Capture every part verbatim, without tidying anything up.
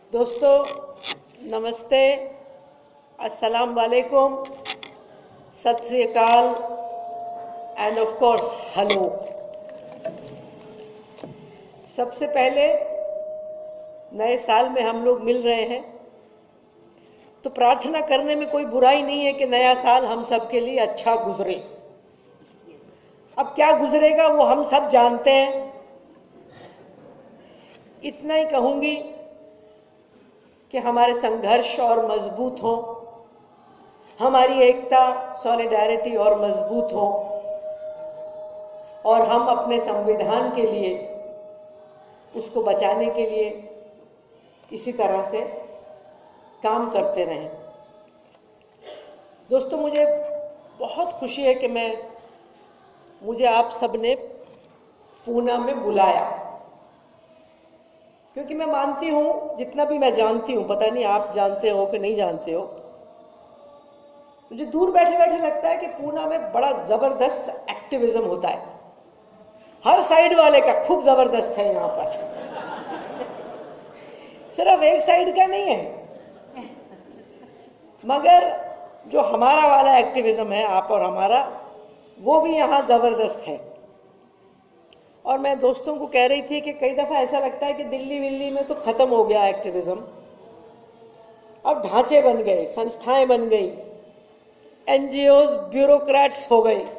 दोस्तों नमस्ते, अस्सलाम वालेकुम, सत श्री अकाल एंड ऑफ कोर्स हेलो। सबसे पहले नए साल में हम लोग मिल रहे हैं तो प्रार्थना करने में कोई बुराई नहीं है कि नया साल हम सब के लिए अच्छा गुजरे। अब क्या गुजरेगा वो हम सब जानते हैं। इतना ही कहूंगी कि हमारे संघर्ष और मजबूत हो, हमारी एकता सॉलिडारिटी और मजबूत हो, और हम अपने संविधान के लिए, उसको बचाने के लिए इसी तरह से काम करते रहें। दोस्तों मुझे बहुत खुशी है कि मैं मुझे आप सबने पूना में बुलाया, क्योंकि मैं मानती हूं, जितना भी मैं जानती हूं, पता नहीं आप जानते हो कि नहीं जानते हो, मुझे दूर बैठे बैठे लगता है कि पूना में बड़ा जबरदस्त एक्टिविज्म होता है। हर साइड वाले का खूब जबरदस्त है यहाँ पर सिर्फ एक साइड का नहीं है, मगर जो हमारा वाला एक्टिविज्म है, आप और हमारा, वो भी यहाँ जबरदस्त है। और मैं दोस्तों को कह रही थी कि कई दफा ऐसा लगता है कि दिल्ली विल्ली में तो खत्म हो गया एक्टिविज्म, अब ढांचे बन गए, संस्थाएं बन गई, एनजीओज ब्यूरोक्रेट्स हो गए।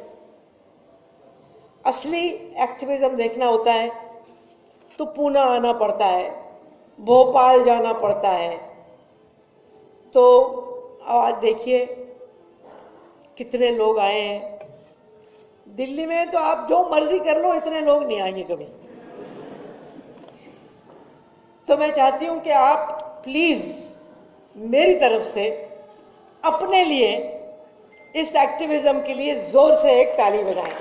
असली एक्टिविज्म देखना होता है तो पूना आना पड़ता है, भोपाल जाना पड़ता है। तो आज देखिए कितने लोग आए हैं। दिल्ली में तो आप जो मर्जी कर लो, इतने लोग नहीं आएंगे कभी। तो मैं चाहती हूं कि आप प्लीज मेरी तरफ से अपने लिए इस एक्टिविज्म के लिए जोर से एक ताली बजाएं।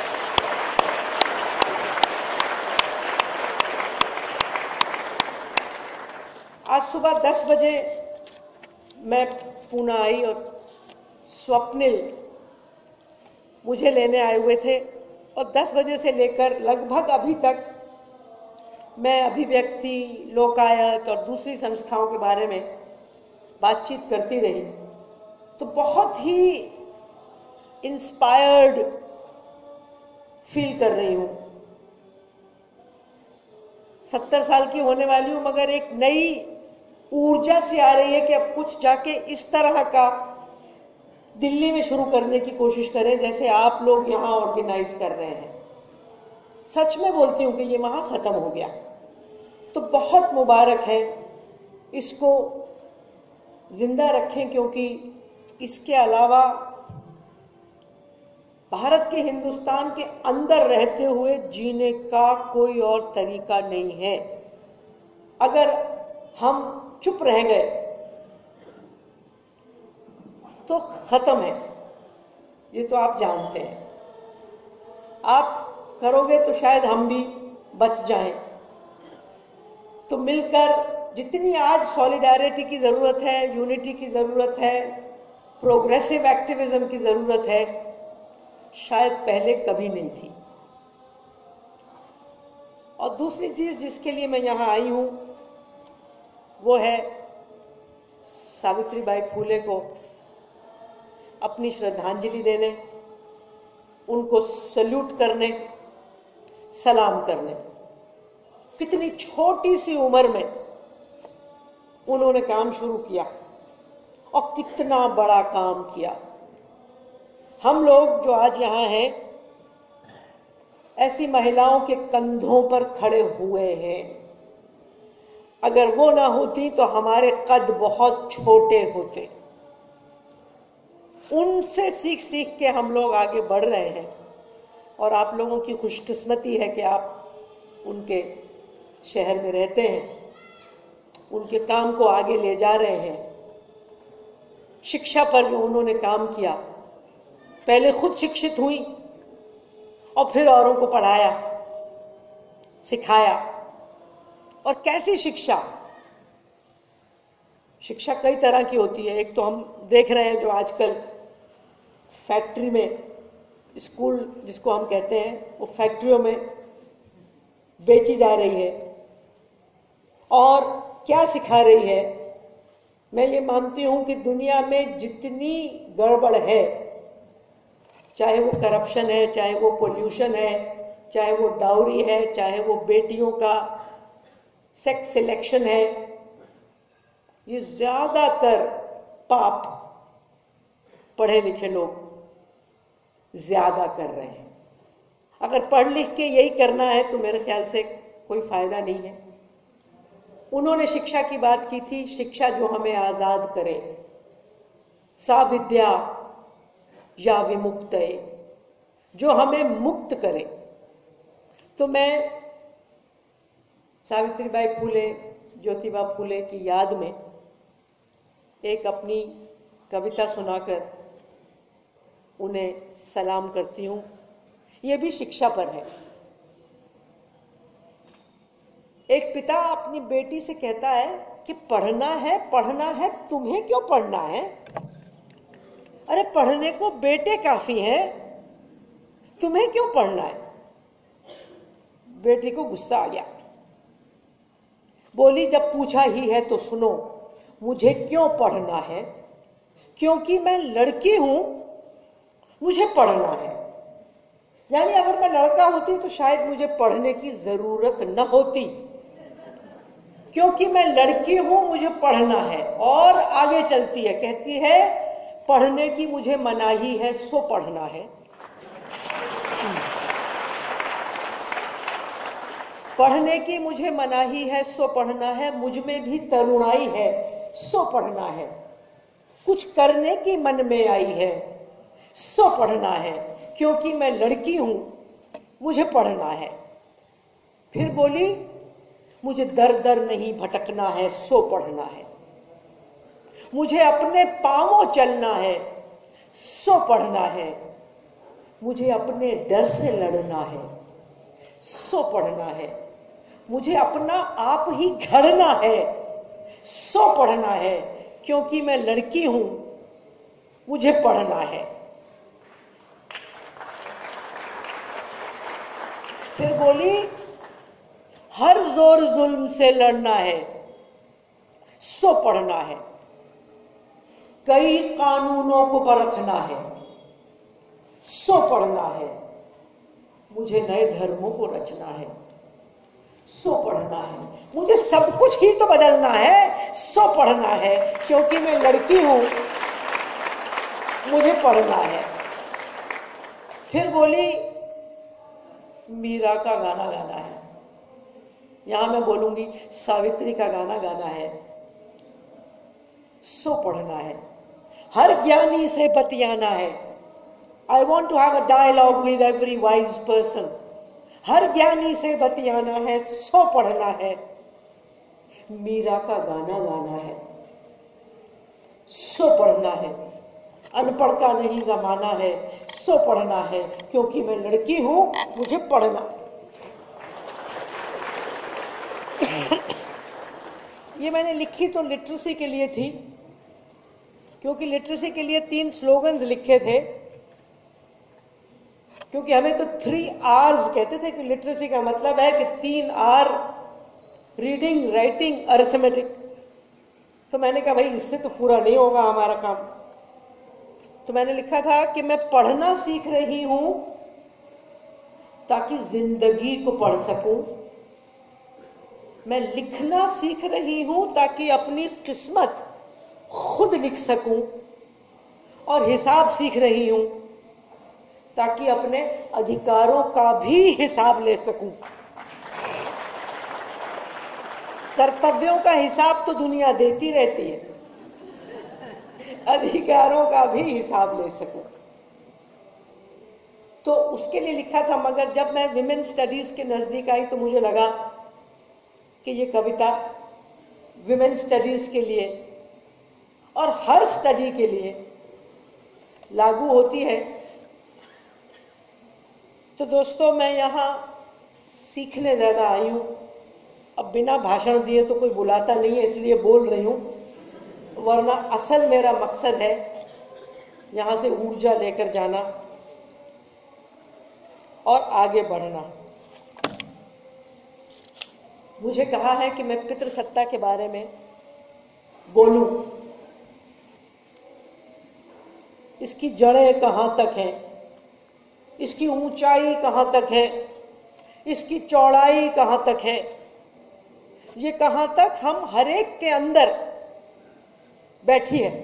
आज सुबह दस बजे मैं पूना आई और स्वप्निल मुझे लेने आए हुए थे, और दस बजे से लेकर लगभग अभी तक मैं अभिव्यक्ति, लोकायत और दूसरी संस्थाओं के बारे में बातचीत करती रही। तो बहुत ही इंस्पायर्ड फील कर रही हूं। सत्तर साल की होने वाली हूं, मगर एक नई ऊर्जा से आ रही है कि अब कुछ जाके इस तरह का दिल्ली में शुरू करने की कोशिश करें जैसे आप लोग यहां ऑर्गेनाइज कर रहे हैं। सच में बोलती हूं कि ये वहां खत्म हो गया, तो बहुत मुबारक है, इसको जिंदा रखें, क्योंकि इसके अलावा भारत के, हिंदुस्तान के अंदर रहते हुए जीने का कोई और तरीका नहीं है। अगर हम चुप रह गए तो खत्म है, ये तो आप जानते हैं। आप करोगे तो शायद हम भी बच जाएं। तो मिलकर जितनी आज सॉलिडारिटी की जरूरत है, यूनिटी की जरूरत है, प्रोग्रेसिव एक्टिविज्म की जरूरत है, शायद पहले कभी नहीं थी। और दूसरी चीज जिसके लिए मैं यहां आई हूं वो है सावित्रीबाई फूले को अपनी श्रद्धांजलि देने, उनको सल्यूट करने, सलाम करने। कितनी छोटी सी उम्र में उन्होंने काम शुरू किया और कितना बड़ा काम किया। हम लोग जो आज यहां हैं, ऐसी महिलाओं के कंधों पर खड़े हुए हैं। अगर वो ना होती तो हमारे कद बहुत छोटे होते। उनसे सीख सीख के हम लोग आगे बढ़ रहे हैं, और आप लोगों की खुशकिस्मती है कि आप उनके शहर में रहते हैं, उनके काम को आगे ले जा रहे हैं। शिक्षा पर जो उन्होंने काम किया, पहले खुद शिक्षित हुई और फिर औरों को पढ़ाया, सिखाया। और कैसी शिक्षा? शिक्षा कई तरह की होती है। एक तो हम देख रहे हैं जो आजकल फैक्ट्री में, स्कूल जिसको हम कहते हैं, वो फैक्ट्रियों में बेची जा रही है। और क्या सिखा रही है? मैं ये मानती हूं कि दुनिया में जितनी गड़बड़ है, चाहे वो करप्शन है, चाहे वो पोल्यूशन है, चाहे वो डाउरी है, चाहे वो बेटियों का सेक्स सिलेक्शन है, ये ज्यादातर पाप पढ़े लिखे लोग ज्यादा कर रहे हैं। अगर पढ़ लिख के यही करना है तो मेरे ख्याल से कोई फायदा नहीं है। उन्होंने शिक्षा की बात की थी, शिक्षा जो हमें आजाद करे, सा विद्या या विमुक्तये, जो हमें मुक्त करे। तो मैं सावित्रीबाई फूले, ज्योतिबा फूले की याद में एक अपनी कविता सुनाकर उन्हें सलाम करती हूं। यह भी शिक्षा पर है। एक पिता अपनी बेटी से कहता है कि पढ़ना है, पढ़ना है, तुम्हें क्यों पढ़ना है? अरे पढ़ने को बेटे काफी हैं, तुम्हें क्यों पढ़ना है? बेटी को गुस्सा आ गया, बोली जब पूछा ही है तो सुनो, मुझे क्यों पढ़ना है? क्योंकि मैं लड़की हूं, मुझे पढ़ना है। यानी अगर मैं लड़का होती तो शायद मुझे पढ़ने की जरूरत न होती, क्योंकि मैं लड़की हूं, मुझे पढ़ना है। और आगे चलती है, कहती है पढ़ने की मुझे मनाही है, सो पढ़ना है। पढ़ने की मुझे मनाही है, सो पढ़ना है। मुझ में भी तरुणाई है, सो पढ़ना है। कुछ करने की मन में आई है, सो पढ़ना है। क्योंकि मैं लड़की हूं, मुझे पढ़ना है। फिर बोली मुझे दर दर नहीं भटकना है, सो पढ़ना है। मुझे अपने पांवों चलना है, सो पढ़ना है। मुझे अपने डर से लड़ना है, सो पढ़ना है। मुझे अपना आप ही घड़ना है, सो पढ़ना है। क्योंकि मैं लड़की हूं, मुझे पढ़ना है। फिर बोली हर जोर जुल्म से लड़ना है, सो पढ़ना है। कई कानूनों को परखना है, सो पढ़ना है। मुझे नए धर्मों को रचना है, सो पढ़ना है। मुझे सब कुछ ही तो बदलना है, सो पढ़ना है। क्योंकि मैं लड़की हूं, मुझे पढ़ना है। फिर बोली मीरा का गाना गाना है। यहां मैं बोलूंगी सावित्री का गाना गाना है, सो पढ़ना है। हर ज्ञानी से बतियाना है। I want to have a dialogue with every wise person. हर ज्ञानी से बतियाना है, सो पढ़ना है। मीरा का गाना गाना है, सो पढ़ना है। अनपढ़ का नहीं जमाना है, सो पढ़ना है। क्योंकि मैं लड़की हूं, मुझे पढ़ना। ये मैंने लिखी तो लिटरेसी के लिए थी, क्योंकि लिटरेसी के लिए तीन स्लोगन्स लिखे थे। क्योंकि हमें तो थ्री आर्स कहते थे कि लिटरेसी का मतलब है कि तीन आर, रीडिंग, राइटिंग, अरिथमेटिक। तो मैंने कहा भाई इससे तो पूरा नहीं होगा हमारा काम। तो मैंने लिखा था कि मैं पढ़ना सीख रही हूं ताकि जिंदगी को पढ़ सकूं। मैं लिखना सीख रही हूं ताकि अपनी किस्मत खुद लिख सकूं। और हिसाब सीख रही हूं ताकि अपने अधिकारों का भी हिसाब ले सकूं। कर्तव्यों का हिसाब तो दुनिया देती रहती है, अधिकारों का भी हिसाब ले सकूं। तो उसके लिए लिखा था। मगर जब मैं विमेन स्टडीज के नजदीक आई तो मुझे लगा कि ये कविता विमेन स्टडीज के लिए और हर स्टडी के लिए लागू होती है। तो दोस्तों मैं यहां सीखने ज्यादा आई हूं। अब बिना भाषण दिए तो कोई बुलाता नहीं है, इसलिए बोल रही हूं। वरना असल मेरा मकसद है यहां से ऊर्जा लेकर जाना और आगे बढ़ना। मुझे कहा है कि मैं पितृसत्ता के बारे में बोलूं। इसकी जड़ें कहां तक हैं, इसकी ऊंचाई कहां तक है, इसकी चौड़ाई कहां तक है, ये कहां तक हम हर एक के अंदर बैठी है।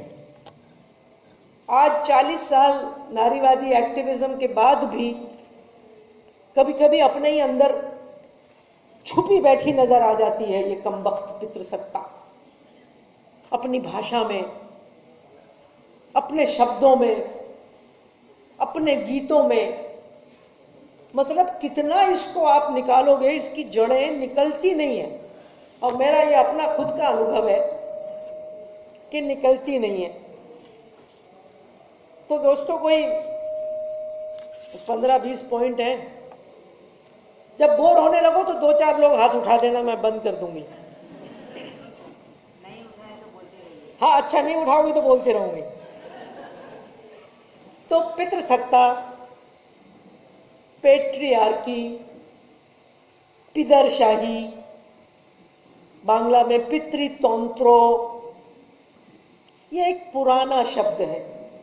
आज चालीस साल नारीवादी एक्टिविज्म के बाद भी कभी कभी अपने ही अंदर छुपी बैठी नजर आ जाती है ये कमबख्त पितृसत्ता, अपनी भाषा में, अपने शब्दों में, अपने गीतों में। मतलब कितना इसको आप निकालोगे, इसकी जड़ें निकलती नहीं है। और मेरा ये अपना खुद का अनुभव है कि निकलती नहीं है। तो दोस्तों, कोई पंद्रह बीस पॉइंट हैं। जब बोर होने लगो तो दो चार लोग हाथ उठा देना, मैं बंद कर दूंगी। नहीं उठाए तो बोलते रहिए। हाँ, अच्छा, नहीं उठाओगे तो बोलते रहूंगी। तो पितृसत्ता, पेट्रियार्की, पिदरशाही, बांग्ला में पितृतंत्रो, ये एक पुराना शब्द है।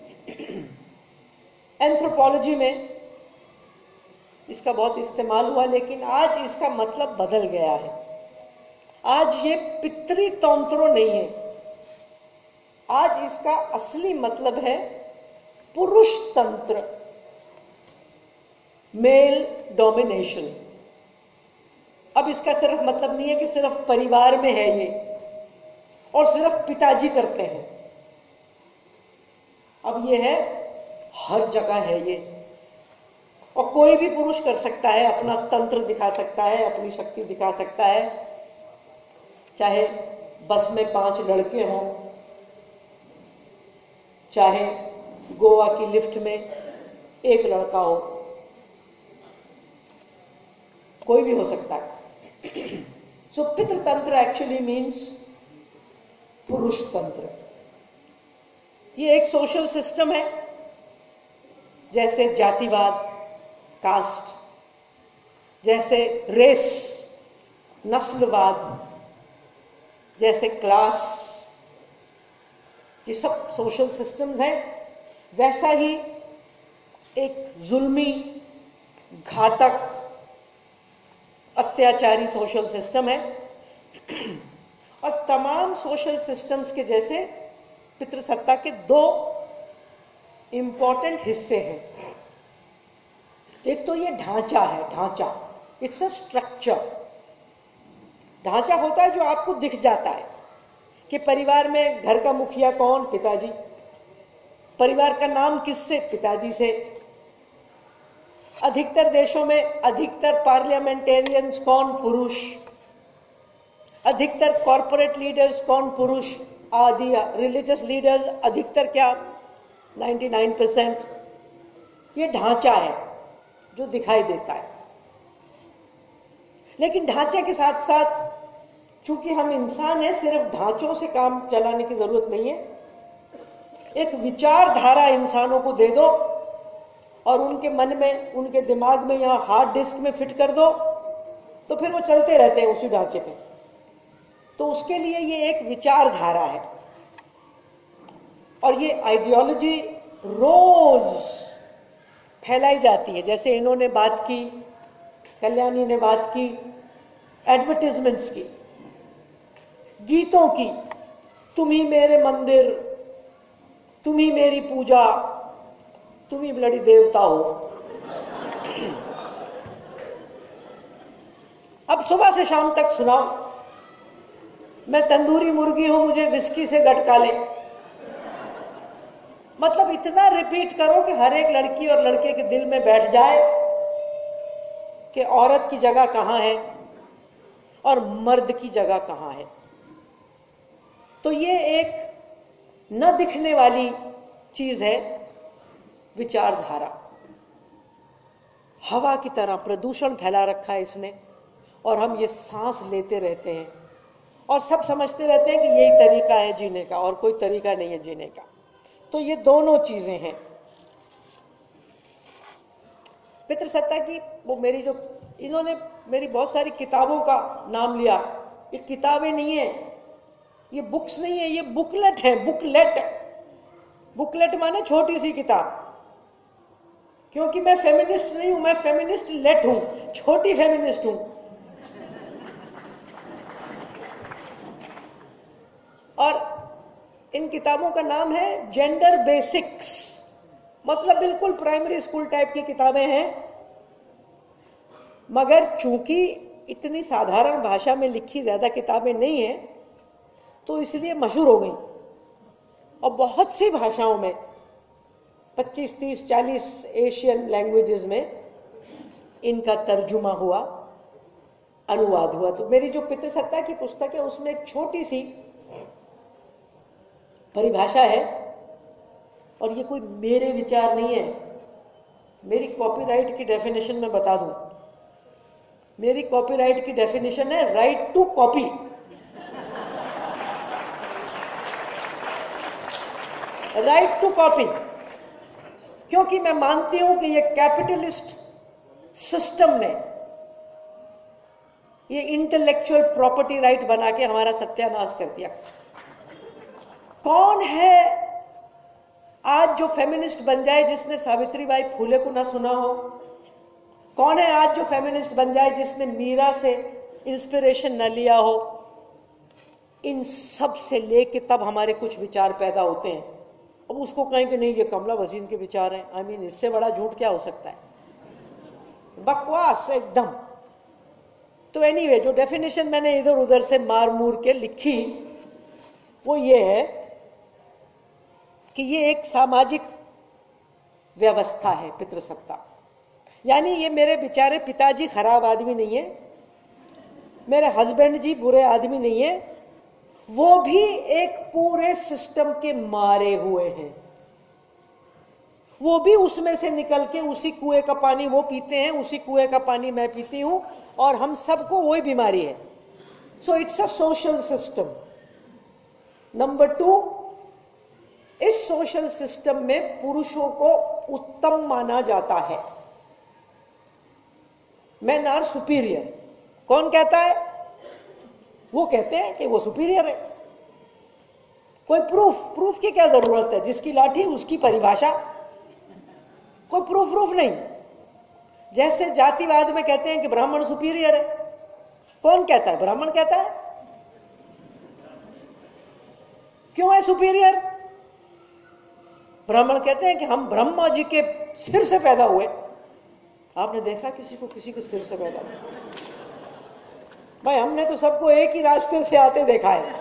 एंथ्रोपोलॉजी में इसका बहुत इस्तेमाल हुआ, लेकिन आज इसका मतलब बदल गया है। आज ये पितृतंत्रो नहीं है, आज इसका असली मतलब है पुरुष तंत्र, मेल डोमिनेशन। अब इसका सिर्फ मतलब नहीं है कि सिर्फ परिवार में है ये और सिर्फ पिताजी करते हैं। अब ये है हर जगह है ये, और कोई भी पुरुष कर सकता है, अपना तंत्र दिखा सकता है, अपनी शक्ति दिखा सकता है। चाहे बस में पांच लड़के हों, चाहे गोवा की लिफ्ट में एक लड़का हो, कोई भी हो सकता है। सो पितृतंत्र एक्चुअली मीन्स पुरुष तंत्र। ये एक सोशल सिस्टम है, जैसे जातिवाद, कास्ट, जैसे रेस, नस्लवाद, जैसे क्लास, ये सब सोशल सिस्टम्स हैं। वैसा ही एक जुल्मी, घातक, अत्याचारी सोशल सिस्टम है। और तमाम सोशल सिस्टम्स के जैसे पितृसत्ता के दो इंपॉर्टेंट हिस्से हैं। एक तो ये ढांचा है, ढांचा, इट्स अ स्ट्रक्चर। ढांचा होता है जो आपको दिख जाता है कि परिवार में घर का मुखिया कौन, पिताजी। परिवार का नाम किससे, पिताजी से। अधिकतर देशों में अधिकतर पार्लियामेंटेरियंस कौन, पुरुष। अधिकतर कॉरपोरेट लीडर्स कौन, पुरुष। आदि रिलीजियस लीडर्स अधिकतर क्या, निन्यानवे परसेंट। ये ढांचा है जो दिखाई देता है। लेकिन ढांचे के साथ साथ चूंकि हम इंसान हैं, सिर्फ ढांचों से काम चलाने की जरूरत नहीं है। एक विचारधारा इंसानों को दे दो और उनके मन में, उनके दिमाग में, यहां हार्ड डिस्क में फिट कर दो, तो फिर वो चलते रहते हैं उसी ढांचे पे। तो उसके लिए ये एक विचारधारा है। और ये आइडियोलॉजी रोज फैलाई जाती है। जैसे इन्होंने बात की, कल्याणी ने बात की एडवर्टाइजमेंट्स की, गीतों की, तुम ही मेरे मंदिर, तुम ही मेरी पूजा, तुम ही बड़ी देवता हो। अब सुबह से शाम तक सुनाओ, मैं तंदूरी मुर्गी हूं, मुझे विस्की से गटका ले। मतलब इतना रिपीट करो कि हर एक लड़की और लड़के के दिल में बैठ जाए कि औरत की जगह कहां है और मर्द की जगह कहां है। तो ये एक न दिखने वाली चीज है, विचारधारा। हवा की तरह प्रदूषण फैला रखा है इसने, और हम ये सांस लेते रहते हैं और सब समझते रहते हैं कि यही तरीका है जीने का, और कोई तरीका नहीं है जीने का। तो ये दोनों चीजें हैं। पितृसत्ता की वो मेरी जो इन्होंने मेरी बहुत सारी किताबों का नाम लिया, ये किताबें नहीं है, ये बुक्स नहीं है, ये बुकलेट है, बुकलेट। बुकलेट माने छोटी सी किताब, क्योंकि मैं फेमिनिस्ट नहीं हूं, मैं फेमिनिस्ट लेट हूं, छोटी फेमिनिस्ट हूं। और इन किताबों का नाम है जेंडर बेसिक्स, मतलब बिल्कुल प्राइमरी स्कूल टाइप की किताबें हैं, मगर चूंकि इतनी साधारण भाषा में लिखी ज्यादा किताबें नहीं है तो इसलिए मशहूर हो गई। और बहुत सी भाषाओं में, पच्चीस, तीस, चालीस एशियन लैंग्वेजेस में इनका तर्जुमा हुआ, अनुवाद हुआ। तो मेरी जो पितृसत्ता की पुस्तक है उसमें एक छोटी सी परिभाषा है, और ये कोई मेरे विचार नहीं है, मेरी कॉपीराइट की डेफिनेशन में बता दूं। मेरी कॉपीराइट की डेफिनेशन है right to copy. Right to copy, क्योंकि मैं मानती हूं कि ये कैपिटलिस्ट सिस्टम ने ये इंटेलेक्चुअल प्रॉपर्टी राइट बना के हमारा सत्यानाश कर दिया। कौन है आज जो फेमिनिस्ट बन जाए जिसने सावित्रीबाई फूले को ना सुना हो? कौन है आज जो फेमिनिस्ट बन जाए जिसने मीरा से इंस्पिरेशन न लिया हो? इन सब से लेके तब हमारे कुछ विचार पैदा होते हैं। अब उसको कहें कि नहीं ये कमला भसीन के विचार हैं, आई मीन इससे बड़ा झूठ क्या हो सकता है? बकवास एकदम। तो एनीवे, जो डेफिनेशन मैंने इधर उधर से मार मूर के लिखी वो ये है कि ये एक सामाजिक व्यवस्था है पितृसत्ता। यानी ये मेरे बेचारे पिताजी खराब आदमी नहीं है, मेरे हस्बैंड जी बुरे आदमी नहीं है, वो भी एक पूरे सिस्टम के मारे हुए हैं। वो भी उसमें से निकल के उसी कुएं का पानी वो पीते हैं, उसी कुएं का पानी मैं पीती हूं, और हम सबको वही बीमारी है। So it's a social system. Number two, इस सोशल सिस्टम में पुरुषों को उत्तम माना जाता है। Men are superior. कौन कहता है? वो कहते हैं कि वो सुपीरियर है। कोई प्रूफ प्रूफ की क्या जरूरत है? जिसकी लाठी उसकी परिभाषा, कोई प्रूफ प्रूफ नहीं। जैसे जातिवाद में कहते हैं कि ब्राह्मण सुपीरियर है, कौन कहता है? ब्राह्मण कहता है। क्यों है सुपीरियर? ब्राह्मण कहते हैं कि हम ब्रह्मा जी के सिर से पैदा हुए। आपने देखा किसी को किसी के सिर से पैदा हुआ? भाई हमने तो सबको एक ही रास्ते से आते देखा है,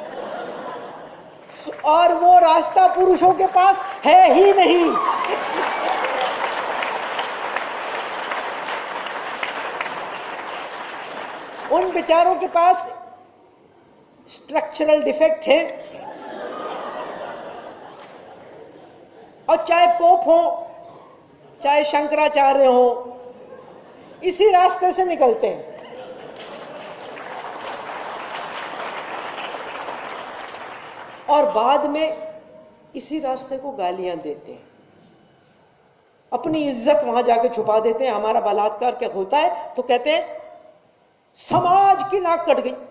और वो रास्ता पुरुषों के पास है ही नहीं। उन बेचारों के पास स्ट्रक्चरल डिफेक्ट है, और चाहे पोप हो चाहे शंकराचार्य हो, इसी रास्ते से निकलते हैं। और बाद में इसी रास्ते को गालियां देते हैं, अपनी इज्जत वहां जाके छुपा देते हैं। हमारा बलात्कार क्या होता है तो कहते हैं समाज की नाक कट गई,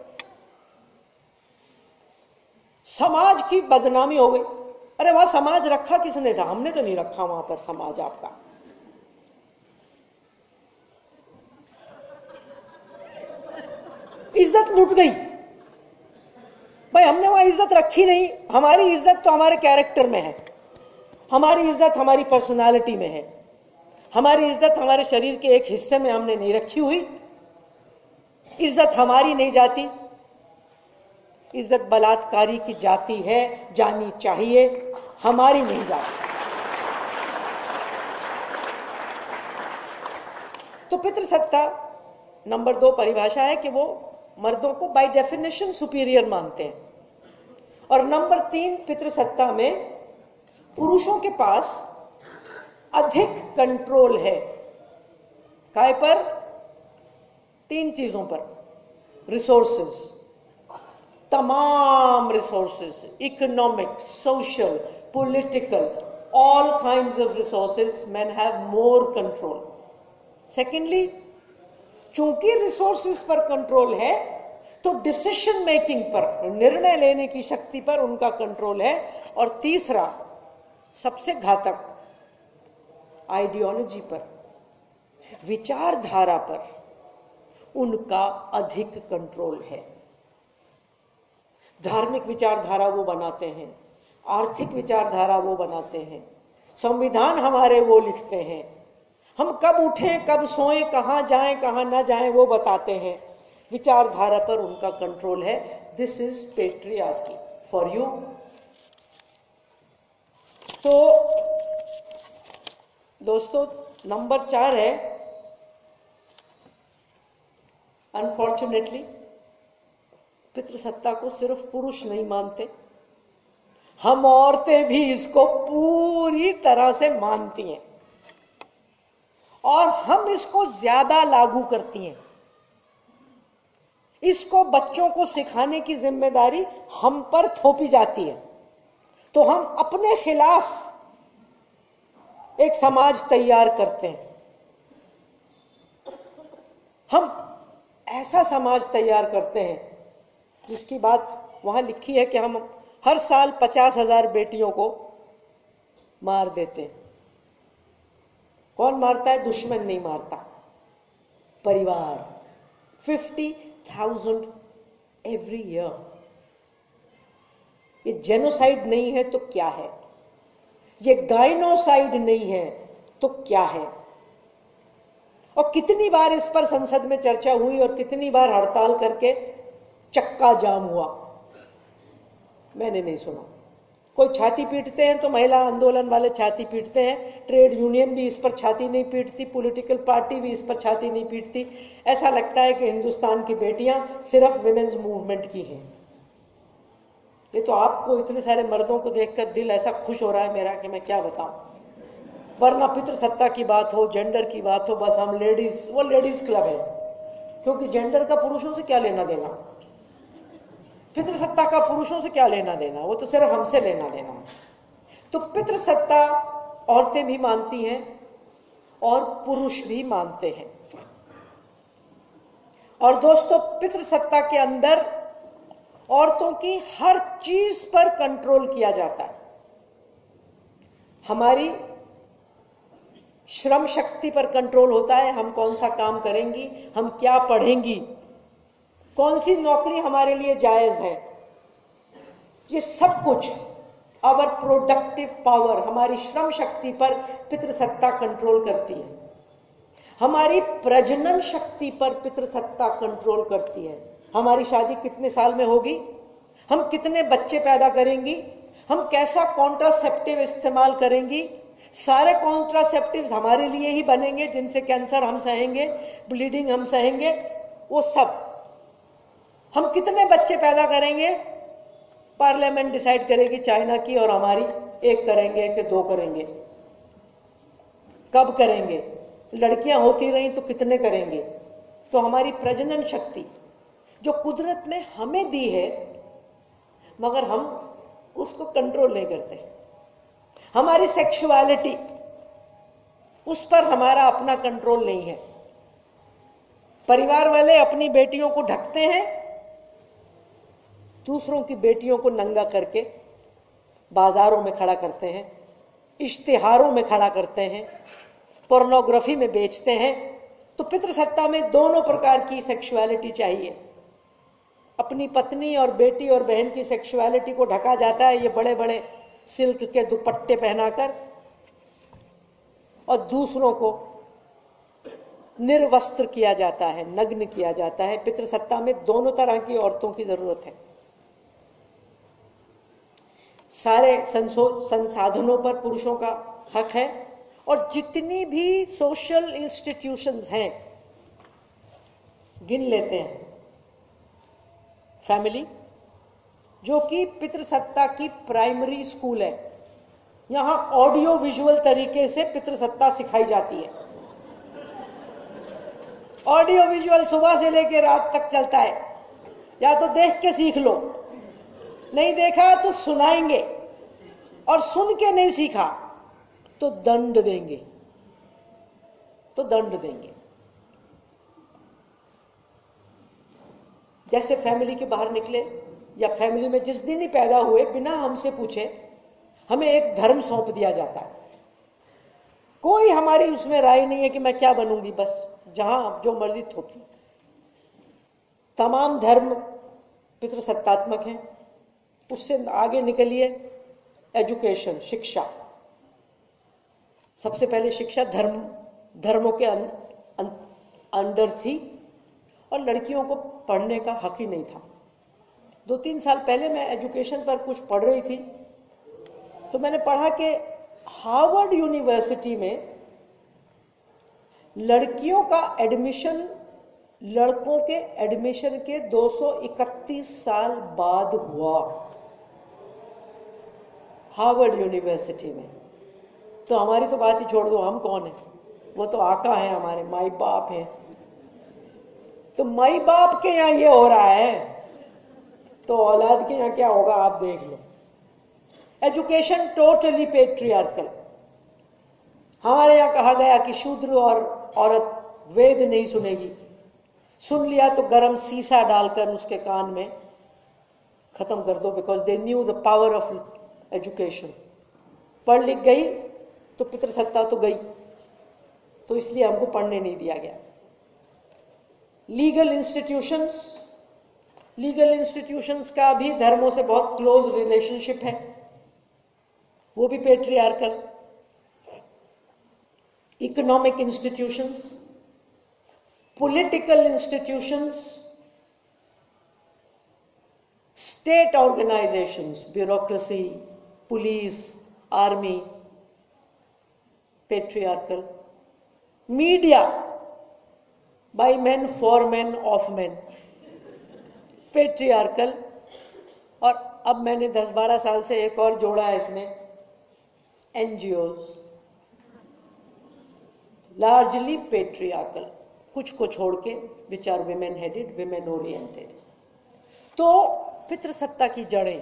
समाज की बदनामी हो गई। अरे वहां समाज रखा किसने था? हमने तो नहीं रखा वहां पर समाज आपका। इज्जत लूट गई। भाई हमने वहां इज्जत रखी नहीं। हमारी इज्जत तो हमारे कैरेक्टर में है, हमारी इज्जत हमारी पर्सनालिटी में है, हमारी इज्जत हमारे शरीर के एक हिस्से में हमने नहीं रखी हुई। इज्जत हमारी नहीं जाती, इज्जत बलात्कारी की जाती है, जानी चाहिए, हमारी नहीं जाती। तो पितृसत्ता नंबर दो परिभाषा है कि वो मर्दों को बाय डेफिनेशन सुपीरियर मानते हैं। और नंबर तीन पितृसत्ता में पुरुषों के पास अधिक कंट्रोल है। काय पर? तीन चीजों पर। रिसोर्सेज, तमाम resources, economic, social, political, all kinds of resources men have more control. Secondly, चूंकि रिसोर्सेस पर कंट्रोल है तो डिसीजन मेकिंग पर, निर्णय लेने की शक्ति पर उनका कंट्रोल है। और तीसरा सबसे घातक, आइडियोलॉजी पर, विचारधारा पर उनका अधिक कंट्रोल है। धार्मिक विचारधारा वो बनाते हैं, आर्थिक विचारधारा वो बनाते हैं, संविधान हमारे वो लिखते हैं, हम कब उठें कब सोएं, कहां जाएं कहां ना जाएं वो बताते हैं। विचारधारा पर उनका कंट्रोल है। This is patriarchy for you. तो दोस्तों, नंबर चार है, अनफॉर्चुनेटली पितृसत्ता को सिर्फ पुरुष नहीं मानते, हम औरतें भी इसको पूरी तरह से मानती हैं और हम इसको ज्यादा लागू करती हैं। इसको बच्चों को सिखाने की जिम्मेदारी हम पर थोपी जाती है। तो हम अपने खिलाफ एक समाज तैयार करते हैं। हम ऐसा समाज तैयार करते हैं जिसकी बात वहां लिखी है कि हम हर साल पचास हजार बेटियों को मार देते हैं। कौन मारता है? दुश्मन नहीं मारता, परिवार। Fifty thousand every year. ये जेनोसाइड नहीं है तो क्या है? ये गाइनोसाइड नहीं है तो क्या है? और कितनी बार इस पर संसद में चर्चा हुई और कितनी बार हड़ताल करके चक्का जाम हुआ, मैंने नहीं सुना। कोई छाती पीटते हैं तो महिला आंदोलन वाले छाती पीटते हैं, ट्रेड यूनियन भी इस पर छाती नहीं पीटती, पॉलिटिकल पार्टी भी इस पर छाती नहीं पीटती। ऐसा लगता है कि हिंदुस्तान की बेटियां सिर्फ विमेन्स मूवमेंट की हैं। ये तो आपको इतने सारे मर्दों को देखकर दिल ऐसा खुश हो रहा है मेरा कि मैं क्या बताऊं। वरना पितृसत्ता की बात हो, जेंडर की बात हो, बस हम लेडीज, वो लेडीज क्लब है, क्योंकि जेंडर का पुरुषों से क्या लेना देना, पितृसत्ता का पुरुषों से क्या लेना देना, वो तो सिर्फ हमसे लेना देना है। तो पितृसत्ता औरतें भी मानती हैं और पुरुष भी मानते हैं। और दोस्तों, पितृसत्ता के अंदर औरतों की हर चीज पर कंट्रोल किया जाता है। हमारी श्रम शक्ति पर कंट्रोल होता है, हम कौन सा काम करेंगी, हम क्या पढ़ेंगी, कौन सी नौकरी हमारे लिए जायज है, ये सब कुछ आवर प्रोडक्टिव पावर, हमारी श्रम शक्ति पर पितृसत्ता कंट्रोल करती है। हमारी प्रजनन शक्ति पर पितृसत्ता कंट्रोल करती है। हमारी शादी कितने साल में होगी, हम कितने बच्चे पैदा करेंगी, हम कैसा कॉन्ट्रासेप्टिव इस्तेमाल करेंगी, सारे कॉन्ट्रासेप्टिव्स हमारे लिए ही बनेंगे जिनसे कैंसर हम सहेंगे, ब्लीडिंग हम सहेंगे, वो सब। हम कितने बच्चे पैदा करेंगे, पार्लियामेंट डिसाइड करेगी, चाइना की और हमारी, एक करेंगे कि दो करेंगे, कब करेंगे, लड़कियां होती रहीं तो कितने करेंगे। तो हमारी प्रजनन शक्ति जो कुदरत ने हमें दी है, मगर हम उसको कंट्रोल नहीं करते। हमारी सेक्सुअलिटी, उस पर हमारा अपना कंट्रोल नहीं है। परिवार वाले अपनी बेटियों को ढकते हैं, दूसरों की बेटियों को नंगा करके बाजारों में खड़ा करते हैं, इश्तिहारों में खड़ा करते हैं, पोर्नोग्राफी में बेचते हैं। तो पितृसत्ता में दोनों प्रकार की सेक्सुअलिटी चाहिए। अपनी पत्नी और बेटी और बहन की सेक्सुअलिटी को ढका जाता है ये बड़े बड़े सिल्क के दुपट्टे पहनाकर, और दूसरों को निर्वस्त्र किया जाता है, नग्न किया जाता है। पितृसत्ता में दोनों तरह की औरतों की जरूरत है। सारे संसाधनों पर पुरुषों का हक है, और जितनी भी सोशल इंस्टीट्यूशंस हैं, गिन लेते हैं, फैमिली जो कि पितृसत्ता की प्राइमरी स्कूल है, यहां ऑडियो विजुअल तरीके से पितृसत्ता सिखाई जाती है। ऑडियो विजुअल सुबह से लेकर रात तक चलता है, या तो देख के सीख लो, नहीं देखा तो सुनाएंगे, और सुन के नहीं सीखा तो दंड देंगे, तो दंड देंगे। जैसे फैमिली के बाहर निकले या फैमिली में जिस दिन ही पैदा हुए, बिना हमसे पूछे हमें एक धर्म सौंप दिया जाता है। कोई हमारी उसमें राय नहीं है कि मैं क्या बनूंगी, बस जहां जो मर्जी थोपी। तमाम धर्म पितृसत्तात्मक हैं। उससे आगे निकलिए, एजुकेशन, शिक्षा। सबसे पहले शिक्षा धर्म धर्मों के अं, अं, अंडर थी और लड़कियों को पढ़ने का हक ही नहीं था। दो तीन साल पहले मैं एजुकेशन पर कुछ पढ़ रही थी, तो मैंने पढ़ा कि हार्वर्ड यूनिवर्सिटी में लड़कियों का एडमिशन लड़कों के एडमिशन के दो सौ इकतीस साल बाद हुआ, हार्वर्ड यूनिवर्सिटी में। तो हमारी तो बात ही छोड़ दो, हम कौन है, वो तो आका है, हमारे माई बाप हैं। तो माई बाप के यहां ये हो रहा है, तो औलाद के यहां क्या होगा आप देख लो। Education totally patriarchal. हमारे यहां कहा गया कि शूद्र और औरत वेद नहीं सुनेगी, सुन लिया तो गरम सीसा डालकर उसके कान में खत्म कर दो, because they knew the power of education. पढ़ लिख गई तो पितृसत्ता तो गई, तो इसलिए हमको पढ़ने नहीं दिया गया। लीगल इंस्टीट्यूशंस, लीगल इंस्टीट्यूशंस का भी धर्मों से बहुत क्लोज रिलेशनशिप है, वो भी patriarchal. Economic institutions, political institutions, state organisations, bureaucracy, police, army, patriarchal. Media, by men for men of men, patriarchal. और अब मैंने दस बारह साल से एक और जोड़ा है इसमें, एनजीओज, लार्जली पेट्रियार्कल, कुछ को छोड़ के which are women headed, women oriented. तो पितृसत्ता की जड़ें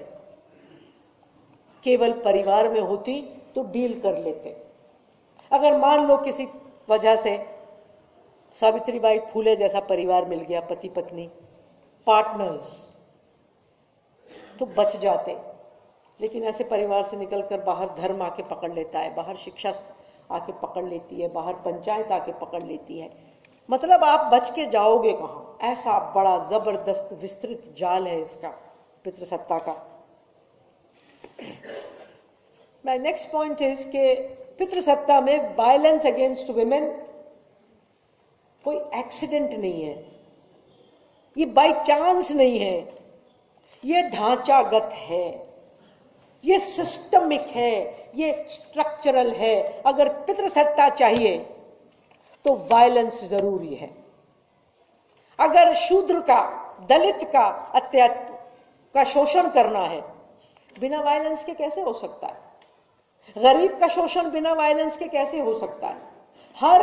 केवल परिवार में होती तो डील कर लेते। अगर मान लो किसी वजह से सावित्रीबाई फूले जैसा परिवार मिल गया, पति पत्नी पार्टनर्स, तो बच जाते। लेकिन ऐसे परिवार से निकलकर बाहर धर्म आके पकड़ लेता है, बाहर शिक्षा आके पकड़ लेती है, बाहर पंचायत आके पकड़ लेती है। मतलब आप बच के जाओगे कहां? ऐसा बड़ा जबरदस्त विस्तृत जाल है इसका, पितृसत्ता का। माय नेक्स्ट पॉइंट इज कि पितृसत्ता में वायलेंस अगेंस्ट वुमेन कोई एक्सीडेंट नहीं है, ये बाय चांस नहीं है, ये ढांचागत है, ये सिस्टमिक है, ये स्ट्रक्चरल है। अगर पितृसत्ता चाहिए तो वायलेंस जरूरी है। अगर शूद्र का, दलित का अत्याचार का शोषण करना है, बिना वायलेंस के कैसे हो सकता है? गरीब का शोषण बिना वायलेंस के कैसे हो सकता है? हर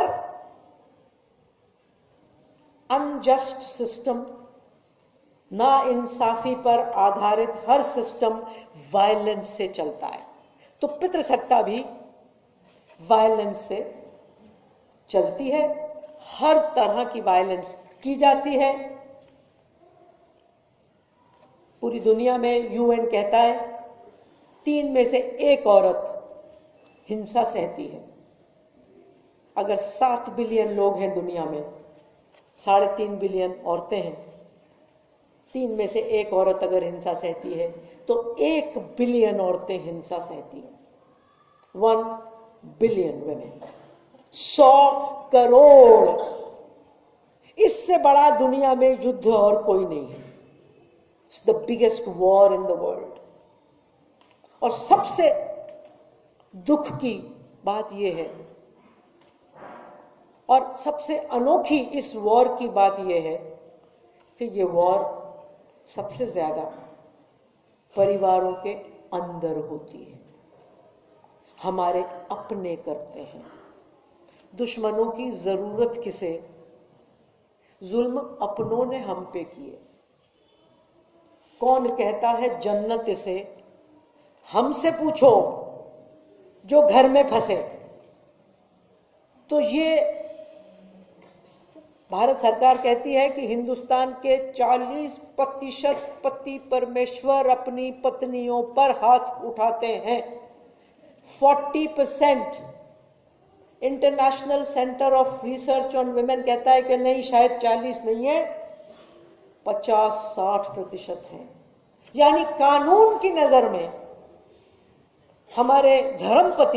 अनजस्ट सिस्टम, ना इंसाफी पर आधारित हर सिस्टम वायलेंस से चलता है। तो पितृसत्ता भी वायलेंस से चलती है, हर तरह की वायलेंस की जाती है। पूरी दुनिया में यूएन कहता है तीन में से एक औरत हिंसा सहती है। अगर सात बिलियन लोग हैं दुनिया में, साढ़े तीन बिलियन औरतें हैं, तीन में से एक औरत अगर हिंसा सहती है तो एक बिलियन औरतें हिंसा सहती हैं। वन बिलियन वुमेन, सौ करोड़। इससे बड़ा दुनिया में युद्ध और कोई नहीं है। It's the biggest war in the world. और सबसे दुख की बात यह है, और सबसे अनोखी इस वॉर की बात यह है कि यह वॉर सबसे ज्यादा परिवारों के अंदर होती है, हमारे अपने करते हैं। दुश्मनों की जरूरत किसे? जुल्म अपनों ने हम पे किए। कौन कहता है जन्नत इसे? हमसे पूछो जो घर में फंसे। तो ये भारत सरकार कहती है कि हिंदुस्तान के चालीस प्रतिशत पति परमेश्वर अपनी पत्नियों पर हाथ उठाते हैं। चालीस percent international centre of research on women कहता है कि नहीं, शायद चालीस नहीं है, पचास साठ प्रतिशत है। यानी कानून की नजर में हमारे धर्मपति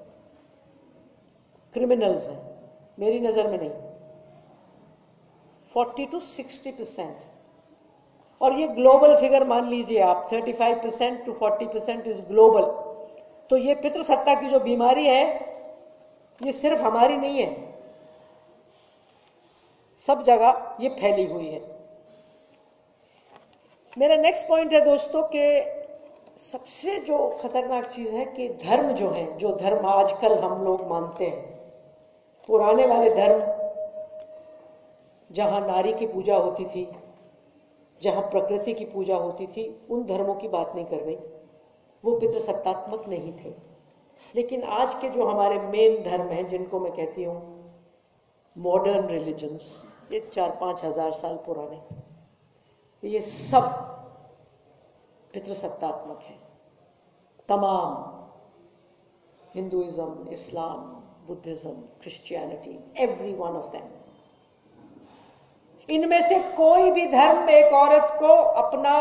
क्रिमिनल्स हैं, मेरी नजर में नहीं। चालीस टू साठ परसेंट, और ये ग्लोबल फिगर मान लीजिए आप, पैंतीस परसेंट टू चालीस परसेंट इज ग्लोबल। तो ये पितृसत्ता की जो बीमारी है ये सिर्फ हमारी नहीं है, सब जगह ये फैली हुई है। मेरा नेक्स्ट पॉइंट है दोस्तों कि सबसे जो खतरनाक चीज है कि धर्म जो है, जो धर्म आजकल हम लोग मानते हैं, पुराने वाले धर्म जहां नारी की पूजा होती थी, जहां प्रकृति की पूजा होती थी, उन धर्मों की बात नहीं कर रही, वो पितृसत्तात्मक नहीं थे। लेकिन आज के जो हमारे मेन धर्म हैं, जिनको मैं कहती हूं मॉडर्न रिलीजन्स, ये चार पांच हजार साल पुराने, ये सब पितृसत्तात्मक है। तमाम Hinduism, Islam, Buddhism, Christianity, every one of them. इनमें से कोई भी धर्म एक औरत को अपना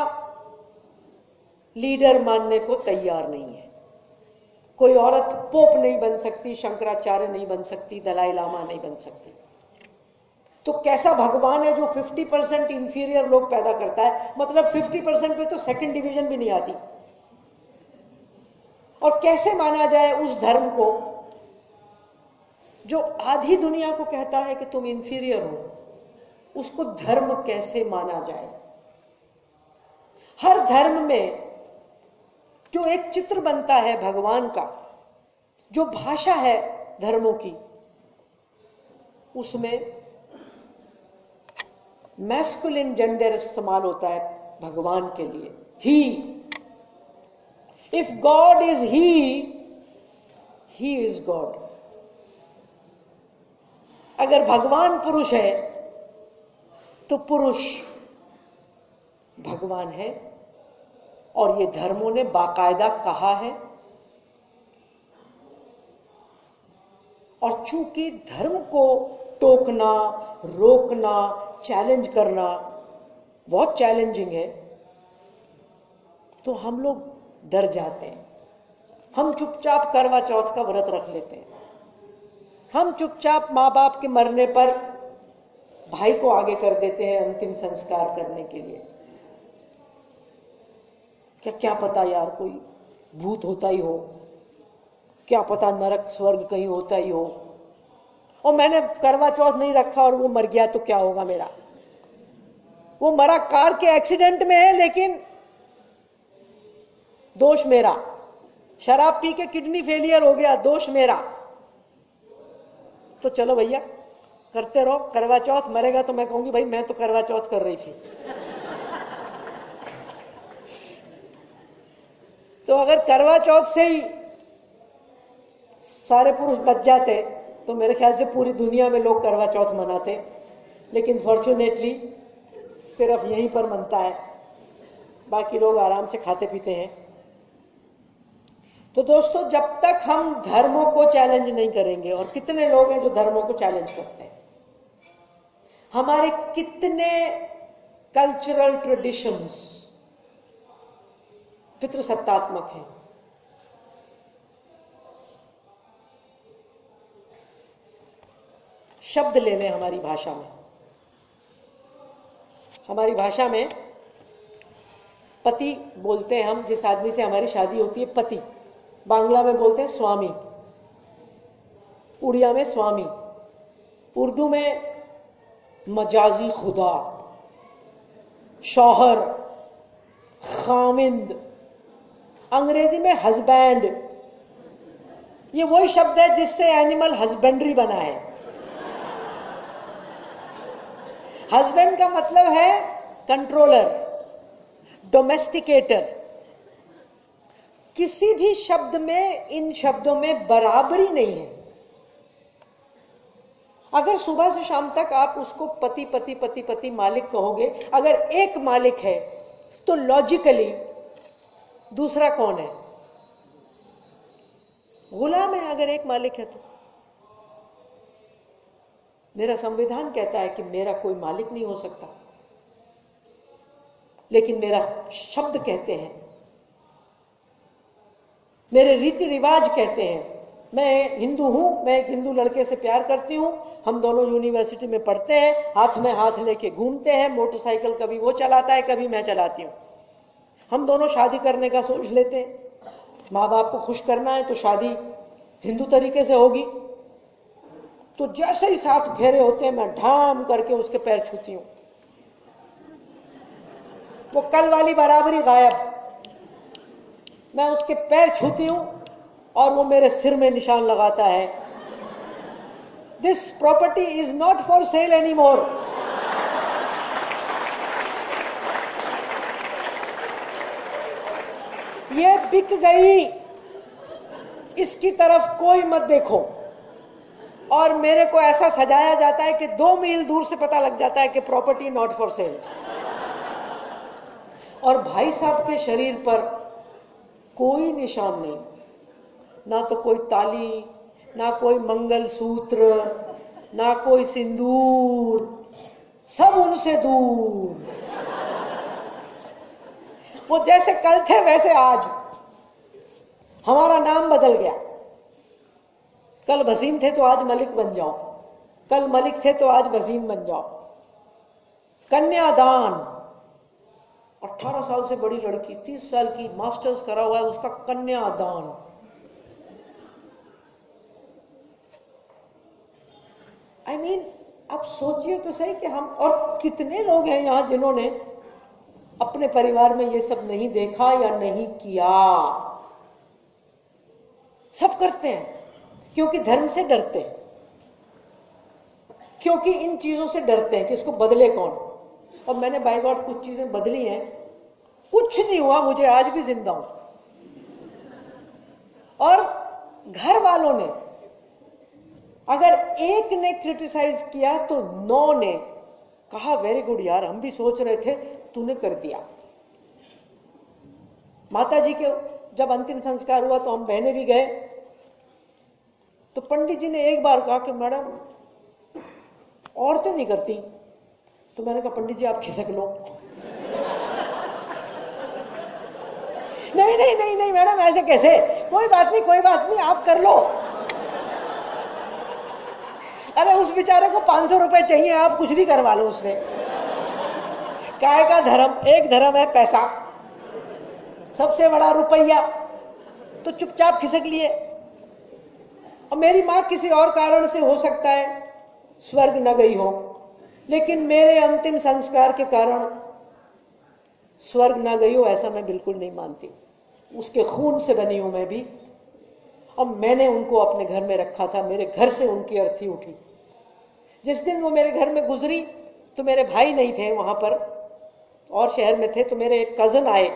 लीडर मानने को तैयार नहीं है। कोई औरत पोप नहीं बन सकती, शंकराचार्य नहीं बन सकती, दलाई लामा नहीं बन सकती। तो कैसा भगवान है जो पचास परसेंट इंफीरियर लोग पैदा करता है? मतलब पचास परसेंट पे तो सेकंड डिवीजन भी नहीं आती। और कैसे माना जाए उस धर्म को जो आधी दुनिया को कहता है कि तुम इंफीरियर हो? उसको धर्म कैसे माना जाए? हर धर्म में जो एक चित्र बनता है भगवान का, जो भाषा है धर्मों की, उसमें मैस्कुलिन जेंडर इस्तेमाल होता है भगवान के लिए, he. If God is he, he is God. अगर भगवान पुरुष है तो पुरुष भगवान है। और ये धर्मों ने बाकायदा कहा है। और चूंकि धर्म को टोकना, रोकना, चैलेंज करना बहुत चैलेंजिंग है, तो हम लोग डर जाते हैं। हम चुपचाप करवा चौथ का व्रत रख लेते हैं। हम चुपचाप माँ बाप के मरने पर भाई को आगे कर देते हैं अंतिम संस्कार करने के लिए। क्या क्या पता यार, कोई भूत होता ही हो, क्या पता नरक स्वर्ग कहीं होता ही हो, और मैंने करवा चौथ नहीं रखा और वो मर गया तो क्या होगा मेरा? वो मरा कार के एक्सीडेंट में है, लेकिन दोष मेरा। शराब पी के किडनी फेलियर हो गया, दोष मेरा। तो चलो भैया करते रहो करवा चौथ। मरेगा तो मैं कहूंगी भाई मैं तो करवा चौथ कर रही थी। तो अगर करवा चौथ से ही सारे पुरुष बच जाते तो मेरे ख्याल से पूरी दुनिया में लोग करवा चौथ मनाते। लेकिन फॉर्चुनेटली सिर्फ यहीं पर मनता है, बाकी लोग आराम से खाते पीते हैं। तो दोस्तों, जब तक हम धर्मों को चैलेंज नहीं करेंगे, और कितने लोग हैं जो धर्मों को चैलेंज करते हैं, हमारे कितने कल्चरल ट्रेडिशंस पितृसत्तात्मक हैं। शब्द ले लें हमारी भाषा में। हमारी भाषा में पति बोलते हैं हम, जिस आदमी से हमारी शादी होती है, पति। बांग्ला में बोलते हैं स्वामी, उड़िया में स्वामी, उर्दू में मजाजी खुदा, शौहर, खामिंद, अंग्रेजी में हस्बैंड। ये वही शब्द है जिससे एनिमल हस्बेंड्री बना है। हस्बैंड का मतलब है कंट्रोलर, डोमेस्टिकेटर। किसी भी शब्द में इन शब्दों में बराबरी नहीं है। अगर सुबह से शाम तक आप उसको पति पति पति पति मालिक कहोगे, अगर एक मालिक है तो लॉजिकली दूसरा कौन है? गुलाम है अगर एक मालिक है तो। मेरा संविधान कहता है कि मेरा कोई मालिक नहीं हो सकता, लेकिन मेरा शब्द कहते हैं, मेरे रीति रिवाज कहते हैं। मैं हिंदू हूं, मैं एक हिंदू लड़के से प्यार करती हूं, हम दोनों यूनिवर्सिटी में पढ़ते हैं, हाथ में हाथ लेके घूमते हैं, मोटरसाइकिल कभी वो चलाता है कभी मैं चलाती हूं, हम दोनों शादी करने का सोच लेते हैं। माँ बाप को खुश करना है तो शादी हिंदू तरीके से होगी। तो जैसे ही साथ फेरे होते हैं मैं ढाम करके उसके पैर छूती हूं, वो कल वाली बराबरी गायब। मैं उसके पैर छूती हूं और वो मेरे सिर में निशान लगाता है, this property is not for sale any more. ये बिक गई, इसकी तरफ कोई मत देखो। और मेरे को ऐसा सजाया जाता है कि दो मील दूर से पता लग जाता है कि प्रॉपर्टी नॉट फॉर सेल। और भाई साहब के शरीर पर कोई निशान नहीं, ना तो कोई ताली, ना कोई मंगलसूत्र, ना कोई सिंदूर, सब उनसे दूर। वो जैसे कल थे वैसे आज। हमारा नाम बदल गया, कल भसीन थे तो आज मलिक बन जाओ, कल मलिक थे तो आज भसीन बन जाओ। कन्यादान, अठारह साल से बड़ी लड़की, तीस साल की, मास्टर्स करा हुआ है, उसका कन्यादान। आई I मीन mean, अब सोचिए तो सही कि हम, और कितने लोग हैं यहां जिन्होंने अपने परिवार में ये सब नहीं देखा या नहीं किया। सब करते हैं क्योंकि धर्म से डरते हैं, क्योंकि इन चीजों से डरते हैं कि इसको बदले कौन। और मैंने बाय गॉड कुछ चीजें बदली हैं, कुछ नहीं हुआ मुझे, आज भी जिंदा हूं। और घर वालों ने, अगर एक ने क्रिटिसाइज किया तो नौ ने कहा वेरी गुड यार, हम भी सोच रहे थे, तूने कर दिया। माता जी के जब अंतिम संस्कार हुआ तो हम बहने भी गए, तो पंडित जी ने एक बार कहा कि मैडम औरतें नहीं करती। तो मैंने कहा पंडित जी आप खिसक लो। नहीं नहीं नहीं नहीं मैडम ऐसे कैसे, कोई बात नहीं कोई बात नहीं आप कर लो। अरे उस बेचारे को पांच सौ रुपए चाहिए, आप कुछ भी करवा लो उससे। काय का धर्म, एक धर्म है पैसा, सबसे बड़ा रुपया। तो चुपचाप खिसक लिए। और मेरी मां किसी और कारण से हो सकता है स्वर्ग न गई हो, लेकिन मेरे अंतिम संस्कार के कारण स्वर्ग न गई हो ऐसा मैं बिल्कुल नहीं मानती। उसके खून से बनी हूं मैं भी। और मैंने उनको अपने घर में रखा था, मेरे घर से उनकी अर्थी उठी। जिस दिन वो मेरे घर में गुजरी तो मेरे भाई नहीं थे वहां पर, और शहर में थे, तो मेरे एक कजन आए,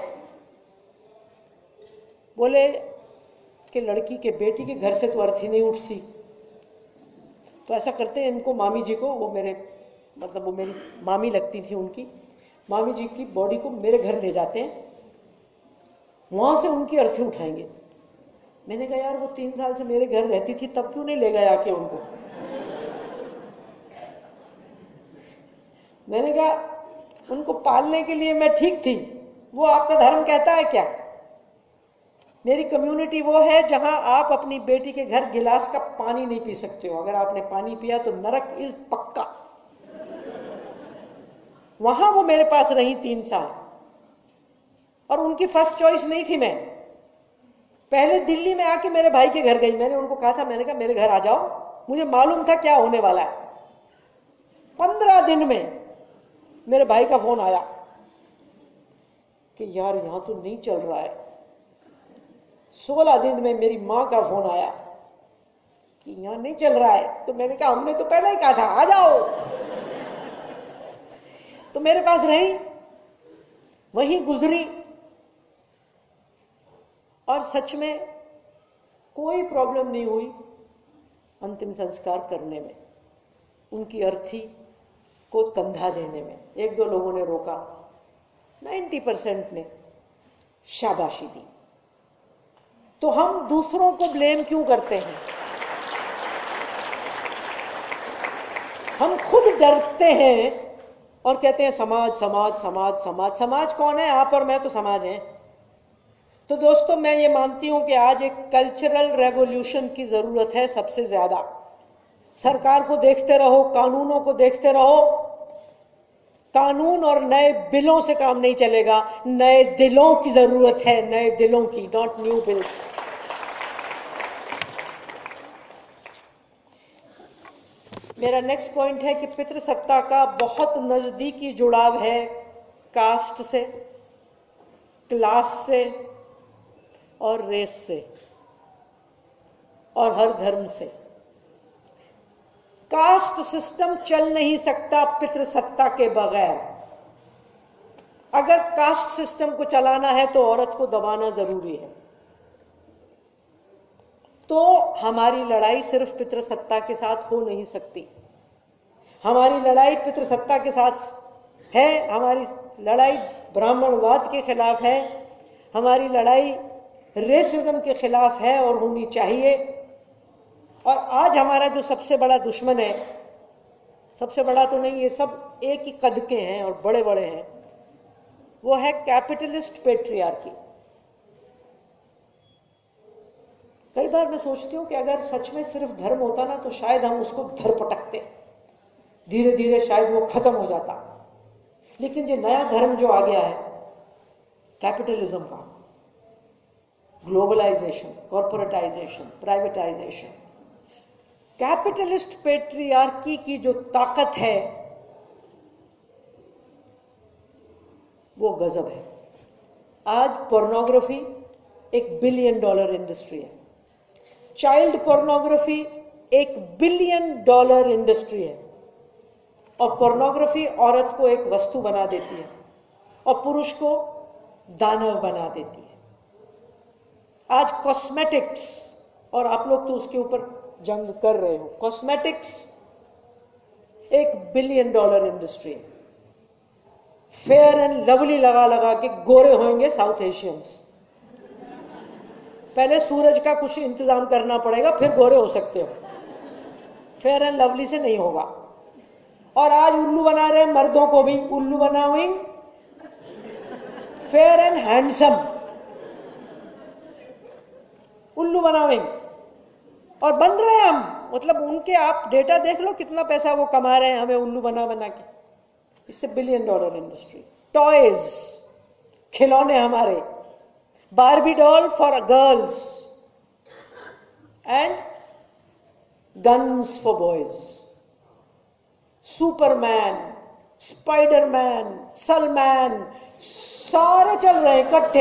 बोले कि लड़की के बेटी के घर से तो अर्थी नहीं उठती। तो ऐसा करते हैं इनको, मामी जी को, वो मेरे मतलब वो मेरी मामी लगती थी, उनकी मामी जी की बॉडी को मेरे घर ले जाते हैं, वहां से उनकी अर्थी उठाएंगे। मैंने कहा यार वो तीन साल से मेरे घर रहती थी, तब क्यों नहीं ले गए आके उनको। मैंने कहा उनको पालने के लिए मैं ठीक थी, वो आपका धर्म कहता है क्या? मेरी कम्युनिटी वो है जहां आप अपनी बेटी के घर गिलास का पानी नहीं पी सकते हो। अगर आपने पानी पिया तो नरक इज पक्का। वहां वो मेरे पास रही तीन साल, और उनकी फर्स्ट चॉइस नहीं थी मैं। पहले दिल्ली में आके मेरे भाई के घर गई, मैंने उनको कहा था, मैंने कहा मेरे घर आ जाओ, मुझे मालूम था क्या होने वाला है। पंद्रह दिन में मेरे भाई का फोन आया कि यार यहां तो नहीं चल रहा है। सोलह दिन में मेरी मां का फोन आया कि यहां नहीं चल रहा है। तो मैंने कहा हमने तो पहले ही कहा था आ जाओ। तो मेरे पास रही, वहीं गुजरी, और सच में कोई प्रॉब्लम नहीं हुई अंतिम संस्कार करने में। उनकी अर्थी को कंधा देने में। एक दो लोगों ने रोका, नब्बे परसेंट ने शाबाशी दी। तो हम दूसरों को ब्लेम क्यों करते हैं? हम खुद डरते हैं और कहते हैं समाज समाज समाज समाज। समाज कौन है? आप और मैं तो समाज हैं। तो दोस्तों, मैं ये मानती हूं कि आज एक कल्चरल रेवोल्यूशन की जरूरत है सबसे ज्यादा। सरकार को देखते रहो, कानूनों को देखते रहो। कानून और नए बिलों से काम नहीं चलेगा, नए दिलों की जरूरत है, नए दिलों की, नॉट न्यू बिल्स। मेरा नेक्स्ट पॉइंट है कि पितृसत्ता का बहुत नजदीकी जुड़ाव है कास्ट से, क्लास से और रेस से और हर धर्म से। कास्ट सिस्टम चल नहीं सकता पितृसत्ता के बगैर। अगर कास्ट सिस्टम को चलाना है तो औरत को दबाना जरूरी है। तो हमारी लड़ाई सिर्फ पितृसत्ता के साथ हो नहीं सकती। हमारी लड़ाई पितृसत्ता के साथ है, हमारी लड़ाई ब्राह्मणवाद के खिलाफ है, हमारी लड़ाई रेसिज्म के खिलाफ है और होनी चाहिए। और आज हमारा जो सबसे बड़ा दुश्मन है, सबसे बड़ा तो नहीं, ये सब एक ही कद के हैं और बड़े बड़े हैं, वो है कैपिटलिस्ट पेट्रियार्की। कई बार मैं सोचती हूं कि अगर सच में सिर्फ धर्म होता ना तो शायद हम उसको धरपटकते, धीरे धीरे शायद वो खत्म हो जाता। लेकिन ये नया धर्म जो आ गया है कैपिटलिज्म का, globalisation, corporatisation, privatisation, capitalist patriarchy की जो ताकत है वो गजब है। आज पोर्नोग्राफी एक बिलियन डॉलर इंडस्ट्री है, चाइल्ड पोर्नोग्राफी एक बिलियन डॉलर इंडस्ट्री है। और पोर्नोग्राफी औरत को एक वस्तु बना देती है और पुरुष को दानव बना देती है। आज कॉस्मेटिक्स, और आप लोग तो उसके ऊपर जंग कर रहे हो, कॉस्मेटिक्स एक बिलियन डॉलर इंडस्ट्री है। फेयर एंड लवली लगा लगा के गोरे होंगे साउथ एशियंस। पहले सूरज का कुछ इंतजाम करना पड़ेगा, फिर गोरे हो सकते हो, फेयर एंड लवली से नहीं होगा। और आज उल्लू बना रहे हैं मर्दों को भी, उल्लू बनाओ फेयर एंड हैंडसम, उल्लू बनाओ और बन रहे हैं हम। मतलब उनके आप डेटा देख लो कितना पैसा वो कमा रहे हैं हमें उल्लू बना बना के। इससे बिलियन डॉलर इंडस्ट्री। टॉयज, खिलौने हमारे, Barbie doll for girls and guns for boys, Superman, Spiderman, Salman, सारे चल रहे हैं इकट्ठे,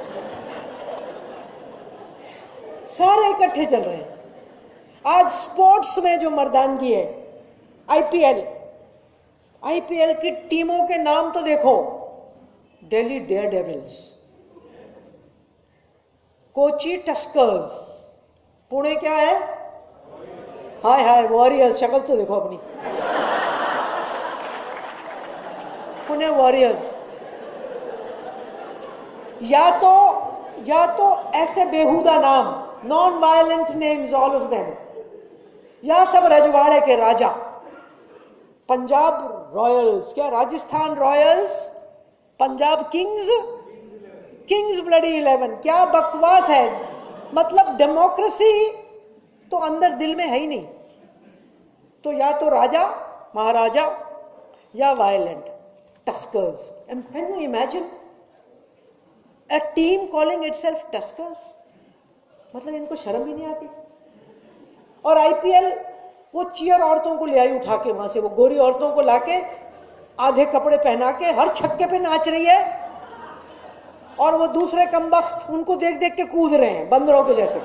सारे इकट्ठे चल रहे हैं। आज स्पोर्ट्स में जो मर्दानगी है, आईपीएल, आईपीएल की टीमों के नाम तो देखो, Delhi Daredevils, Kochi Tuskers, Pune क्या है, हाय हाय वॉरियर्स, शक्ल तो देखो अपनी, पुणे वॉरियर्स। या तो या तो ऐसे बेहुदा नाम, non violent names all of them, या सब रजवाड़े के राजा। पंजाब रॉयल्स, क्या Rajasthan Royals, Punjab Kings, Kings bloody eleven, क्या बकवास है। मतलब डेमोक्रेसी तो अंदर दिल में है ही नहीं। तो या तो राजा महाराजा या violent Tuskers. And can you imagine a team calling itself Tuskers? मतलब इनको शर्म भी नहीं आती। और आईपीएल वो चियर औरतों को ले आई उठा के वहां से, वो गोरी औरतों को लाके आधे कपड़े पहना के हर छक्के पे नाच रही है, और वो दूसरे कमबख्त उनको देख देख के कूद रहे हैं बंदरों के जैसे।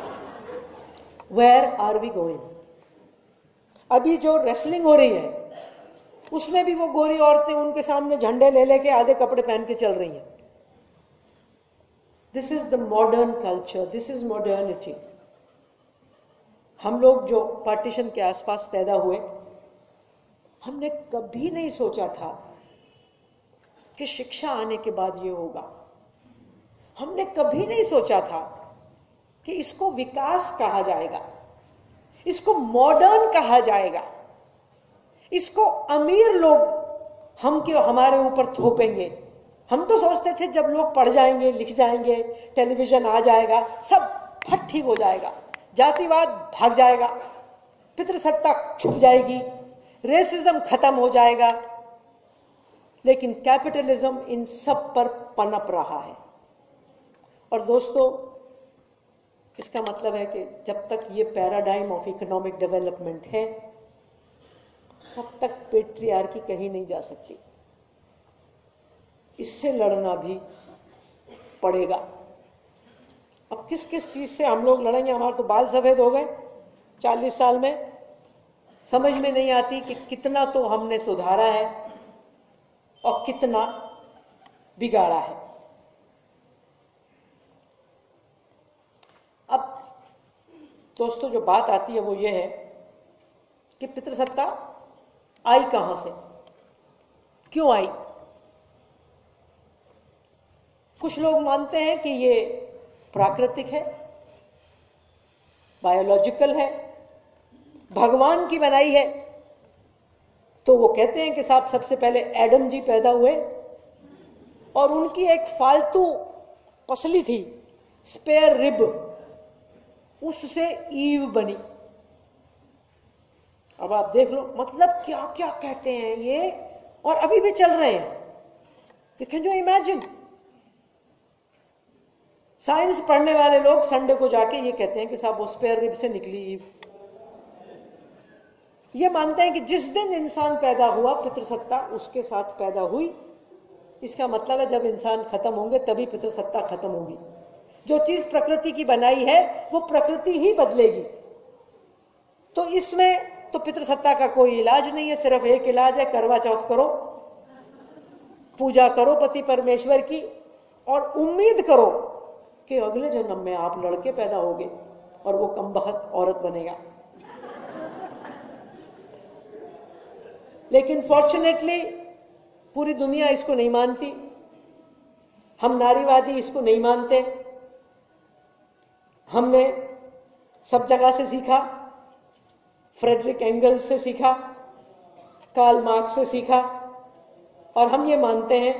Where are we going? अभी जो रेसलिंग हो रही है उसमें भी वो गोरी औरतें उनके सामने झंडे ले लेके आधे कपड़े पहन के चल रही हैं। This is the modern culture, this is modernity. हम लोग जो पार्टीशन के आसपास पैदा हुए, हमने कभी नहीं सोचा था कि शिक्षा आने के बाद ये होगा। हमने कभी नहीं सोचा था कि इसको विकास कहा जाएगा, इसको मॉडर्न कहा जाएगा, इसको अमीर लोग हम क्यों हमारे ऊपर थोपेंगे। हम तो सोचते थे जब लोग पढ़ जाएंगे, लिख जाएंगे, टेलीविजन आ जाएगा, सब फट ठीक हो जाएगा, जातिवाद भाग जाएगा, पितृसत्ता छुप जाएगी, रेसिज्म खत्म हो जाएगा। लेकिन कैपिटलिज्म इन सब पर पनप रहा है। और दोस्तों, इसका मतलब है कि जब तक ये पैराडाइम ऑफ इकोनॉमिक डेवलपमेंट है, तब तक पेट्रियार्की कहीं नहीं जा सकती। इससे लड़ना भी पड़ेगा। अब किस किस चीज से हम लोग लड़ेंगे? हमारे तो बाल सफेद हो गए चालीस साल में। समझ में नहीं आती कि कितना तो हमने सुधारा है और कितना बिगाड़ा है। अब दोस्तों, जो बात आती है वो ये है कि पितृसत्ता आई कहां से, क्यों आई? कुछ लोग मानते हैं कि ये प्राकृतिक है, बायोलॉजिकल है, भगवान की बनाई है। तो वो कहते हैं कि साहब सबसे पहले एडम जी पैदा हुए और उनकी एक फालतू पसली थी, स्पेयर रिब, उससे ईव बनी। अब आप देख लो, मतलब क्या क्या कहते हैं ये, और अभी भी चल रहे हैं। You can you imagine? Science पढ़ने वाले लोग संडे को जाके ये कहते हैं कि साहब वो स्पेयर रिब से निकली ईव। ये मानते हैं कि जिस दिन इंसान पैदा हुआ, पितृसत्ता उसके साथ पैदा हुई। इसका मतलब है जब इंसान खत्म होंगे तभी पितृसत्ता खत्म होगी। जो चीज प्रकृति की बनाई है वो प्रकृति ही बदलेगी। तो इसमें तो पितृसत्ता का कोई इलाज नहीं है, सिर्फ एक इलाज है, करवा चौथ करो, पूजा करो पति परमेश्वर की, और उम्मीद करो कि अगले जन्म में आप लड़के पैदा होगे और वो कमबख्त औरत बनेगा। लेकिन फॉर्चुनेटली पूरी दुनिया इसको नहीं मानती। हम नारीवादी इसको नहीं मानते। हमने सब जगह से सीखा, फ्रेडरिक एंगल्स से सीखा, कार्ल मार्क्स से सीखा, और हम ये मानते हैं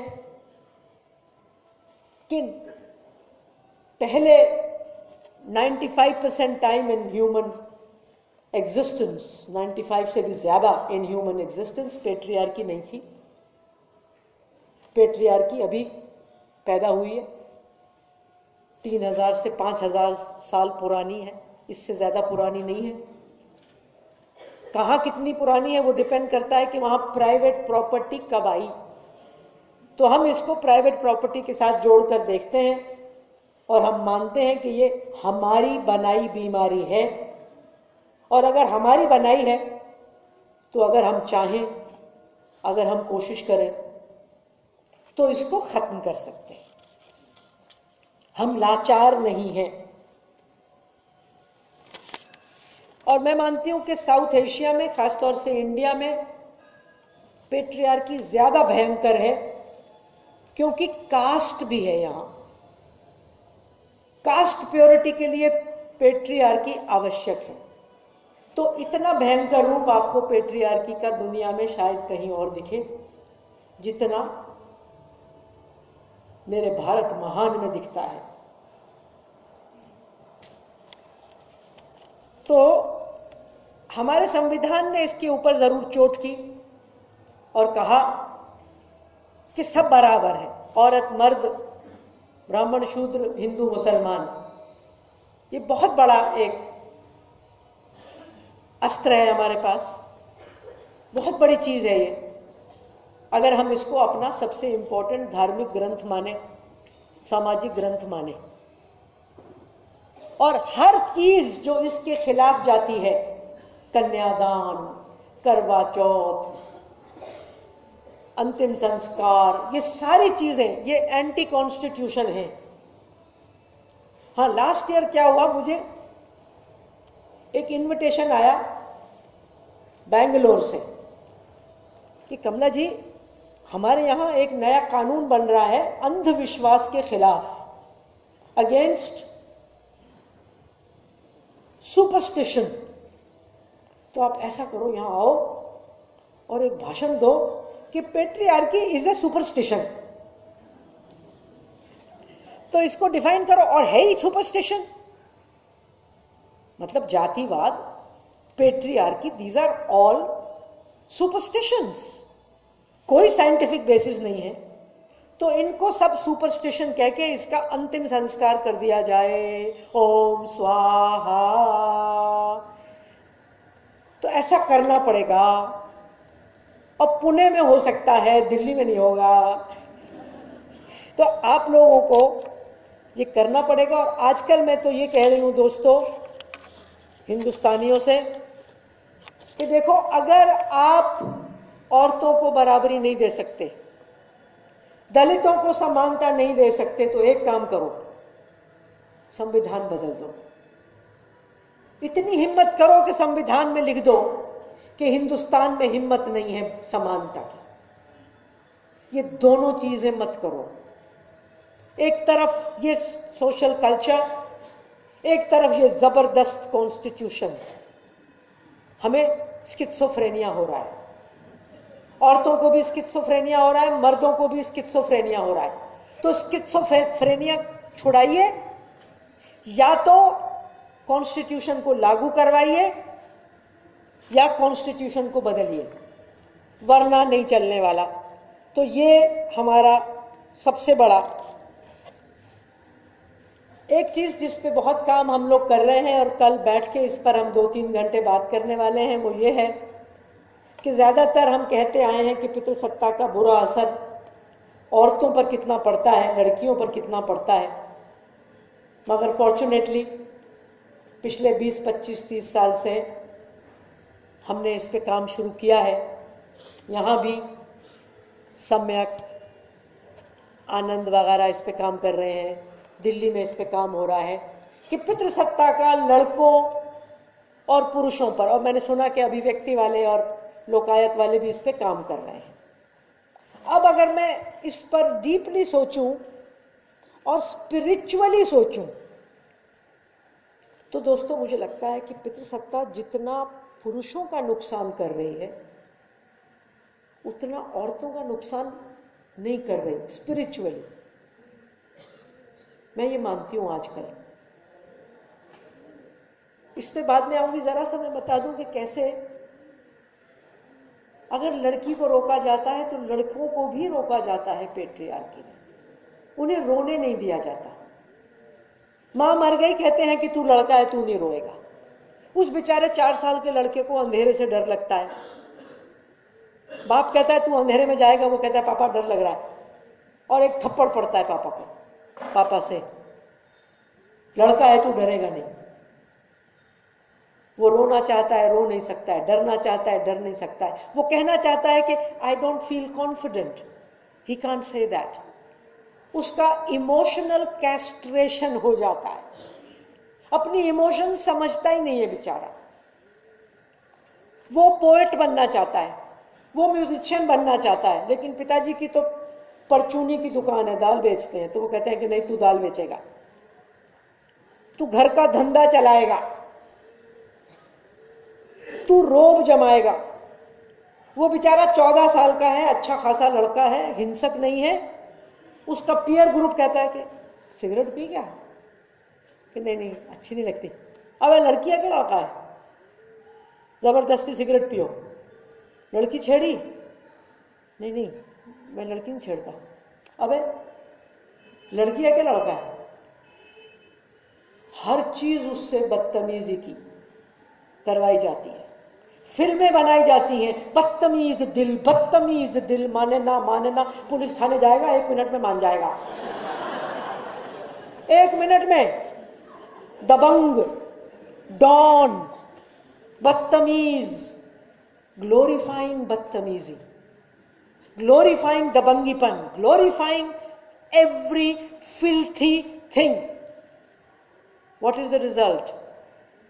कि पहले पचानवे percent time in human existence, पचानवे से भी ज्यादा इन ह्यूमन एग्जिस्टेंस पेट्रियार्की नहीं थी। पेट्रियार्की अभी पैदा हुई है, तीन हजार से पांच हजार साल पुरानी है, इससे ज्यादा पुरानी नहीं है। कहां कितनी पुरानी है वो डिपेंड करता है कि वहां प्राइवेट प्रॉपर्टी कब आई। तो हम इसको प्राइवेट प्रॉपर्टी के साथ जोड़कर देखते हैं और हम मानते हैं कि ये हमारी बनाई बीमारी है, और अगर हमारी बनाई है तो अगर हम चाहें, अगर हम कोशिश करें तो इसको खत्म कर सकते हैं। हम लाचार नहीं हैं। और मैं मानती हूं कि साउथ एशिया में, खासतौर से इंडिया में, पेट्रियार्की ज्यादा भयंकर है, क्योंकि कास्ट भी है यहां। कास्ट प्योरिटी के लिए पेट्रियार्की आवश्यक है। तो इतना भयंकर रूप आपको पेट्रियार्की का दुनिया में शायद कहीं और दिखे जितना मेरे भारत महान में दिखता है। तो हमारे संविधान ने इसके ऊपर जरूर चोट की और कहा कि सब बराबर है, औरत मर्द, ब्राह्मण शूद्र, हिंदू मुसलमान। ये बहुत बड़ा एक अस्त्र है हमारे पास, बहुत बड़ी चीज है ये। अगर हम इसको अपना सबसे इंपॉर्टेंट धार्मिक ग्रंथ माने, सामाजिक ग्रंथ माने, और हर चीज जो इसके खिलाफ जाती है, कन्यादान, करवा चौथ, अंतिम संस्कार, ये सारी चीजें ये एंटी कॉन्स्टिट्यूशन है। हाँ, लास्ट ईयर क्या हुआ, मुझे एक इनविटेशन आया बेंगलोर से कि कमला जी, हमारे यहां एक नया कानून बन रहा है अंधविश्वास के खिलाफ, अगेंस्ट सुपरस्टिशन। तो आप ऐसा करो, यहां आओ और एक भाषण दो कि पेट्रियार्की इज ए सुपरस्टिशन। तो इसको डिफाइन करो, और है ही सुपरस्टिशन, मतलब जातिवाद, patriarchy, these are all superstitions, कोई साइंटिफिक बेसिस नहीं है। तो इनको सब सुपरस्टिशन कह के इसका अंतिम संस्कार कर दिया जाए, ओम स्वाहा। तो ऐसा करना पड़ेगा। अब पुणे में हो सकता है, दिल्ली में नहीं होगा। तो आप लोगों को ये करना पड़ेगा। और आजकल मैं तो ये कह रही हूं दोस्तों, हिंदुस्तानियों से, कि देखो, अगर आप औरतों को बराबरी नहीं दे सकते, दलितों को समानता नहीं दे सकते, तो एक काम करो, संविधान बदल दो। इतनी हिम्मत करो कि संविधान में लिख दो कि हिंदुस्तान में हिम्मत नहीं है समानता की। ये दोनों चीजें मत करो। एक तरफ ये सोशल कल्चर, एक तरफ ये जबरदस्त कॉन्स्टिट्यूशन। हमें स्किज़ोफ्रेनिया हो रहा है, औरतों को भी स्किज़ोफ्रेनिया हो रहा है, मर्दों को भी स्किज़ोफ्रेनिया हो रहा है। तो स्किज़ोफ्रेनिया छुड़ाइए, या तो कॉन्स्टिट्यूशन को लागू करवाइए या कॉन्स्टिट्यूशन को बदलिए, वरना नहीं चलने वाला। तो ये हमारा सबसे बड़ा एक चीज जिस पे बहुत काम हम लोग कर रहे हैं, और कल बैठ के इस पर हम दो तीन घंटे बात करने वाले हैं, वो ये है कि ज्यादातर हम कहते आए हैं कि पितृसत्ता का बुरा असर औरतों पर कितना पड़ता है, लड़कियों पर कितना पड़ता है। मगर फॉर्चुनेटली पिछले बीस पच्चीस तीस साल से हमने इस पे काम शुरू किया है। यहाँ भी सम्यक, आनंद वगैरह इस पे काम कर रहे हैं, दिल्ली में इस पे काम हो रहा है कि पितृसत्ता का लड़कों और पुरुषों पर, और मैंने सुना कि अभिव्यक्ति वाले और लोकायत वाले भी इस पे काम कर रहे हैं। अब अगर मैं इस पर डीपली सोचूं और स्पिरिचुअली सोचूं, तो दोस्तों मुझे लगता है कि पितृसत्ता जितना पुरुषों का नुकसान कर रही है, उतना औरतों का नुकसान नहीं कर रही स्पिरिचुअली। मैं ये मानती हूं आजकल। इस पे बाद में आऊंगी, जरा सा मैं बता दूं कि कैसे अगर लड़की को रोका जाता है तो लड़कों को भी रोका जाता है पेट्रियार्की में। उन्हें रोने नहीं दिया जाता। मां मर गई, कहते हैं कि तू लड़का है, तू नहीं रोएगा। उस बेचारे चार साल के लड़के को अंधेरे से डर लगता है। बाप कहता है तू अंधेरे में जाएगा, वो कहता है पापा डर लग रहा है, और एक थप्पड़ पड़ता है पापा को, पापा से, लड़का है तू डरेगा नहीं। वो रोना चाहता है, रो नहीं सकता है, डरना चाहता है, डर नहीं सकता है। वो कहना चाहता है कि I don't feel confident, he can't say that. उसका इमोशनल कैस्ट्रेशन हो जाता है। अपनी इमोशन समझता ही नहीं है बेचारा। वो पोएट बनना चाहता है, वो म्यूजिशियन बनना चाहता है, लेकिन पिताजी की तो परचूनी की दुकान है, दाल बेचते हैं, तो वो कहते हैं कि नहीं तू दाल बेचेगा, तू घर का धंधा चलाएगा, तू रोब जमाएगा। वो बेचारा चौदह साल का है, अच्छा खासा लड़का है, हिंसक नहीं है। उसका पीयर ग्रुप कहता है कि सिगरेट पी क्या, कि नहीं नहीं अच्छी नहीं लगती। अब लड़की है कि लड़का है, जबरदस्ती सिगरेट पियो। लड़की छेड़ी, नहीं नहीं मैं लड़की नहीं छेड़ता। अबे लड़की है कि लड़का है। हर चीज उससे बदतमीजी की करवाई जाती है, फिल्में बनाई जाती हैं, बदतमीज दिल, बदतमीज दिल, माने ना माने ना। पुलिस थाने जाएगा, एक मिनट में मान जाएगा, एक मिनट में। दबंग, डॉन, बदतमीज, ग्लोरीफाइंग बदतमीजी, ग्लोरीफाइंग दबंगीपन, glorifying every filthy thing. What is the result?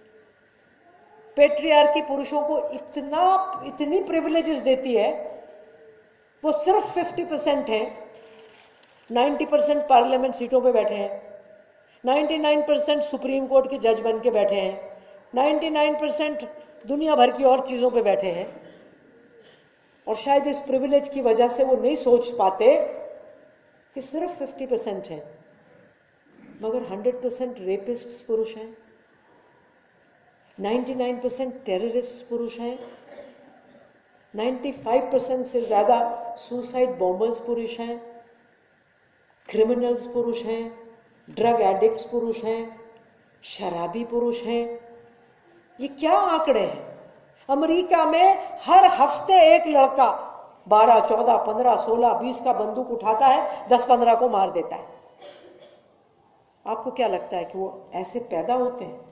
Patriarchy पुरुषों को इतना इतनी प्रिविलेजेस देती है वो सिर्फ फिफ्टी परसेंट है। नाइन्टी परसेंट पार्लियामेंट सीटों पे बैठे हैं, ninety nine percent Supreme Court के जज बन के बैठे हैं, नाइन्टी नाइन परसेंट दुनिया भर की और चीजों पे बैठे हैं। और शायद इस प्रिविलेज की वजह से वो नहीं सोच पाते कि सिर्फ फिफ्टी परसेंट है, मगर हंड्रेड परसेंट रेपिस्ट पुरुष हैं, नाइन्टी नाइन परसेंट टेररिस्ट पुरुष हैं, नाइन्टी फाइव परसेंट से ज्यादा सुसाइड बॉम्बर्स पुरुष हैं, क्रिमिनल्स पुरुष हैं, ड्रग एडिक्ट्स पुरुष हैं, शराबी पुरुष हैं। ये क्या आंकड़े हैं? अमेरिका में हर हफ्ते एक लड़का बारह, चौदह, पंद्रह, सोलह, बीस का बंदूक उठाता है, दस पंद्रह को मार देता है। आपको क्या लगता है कि वो ऐसे पैदा होते हैं?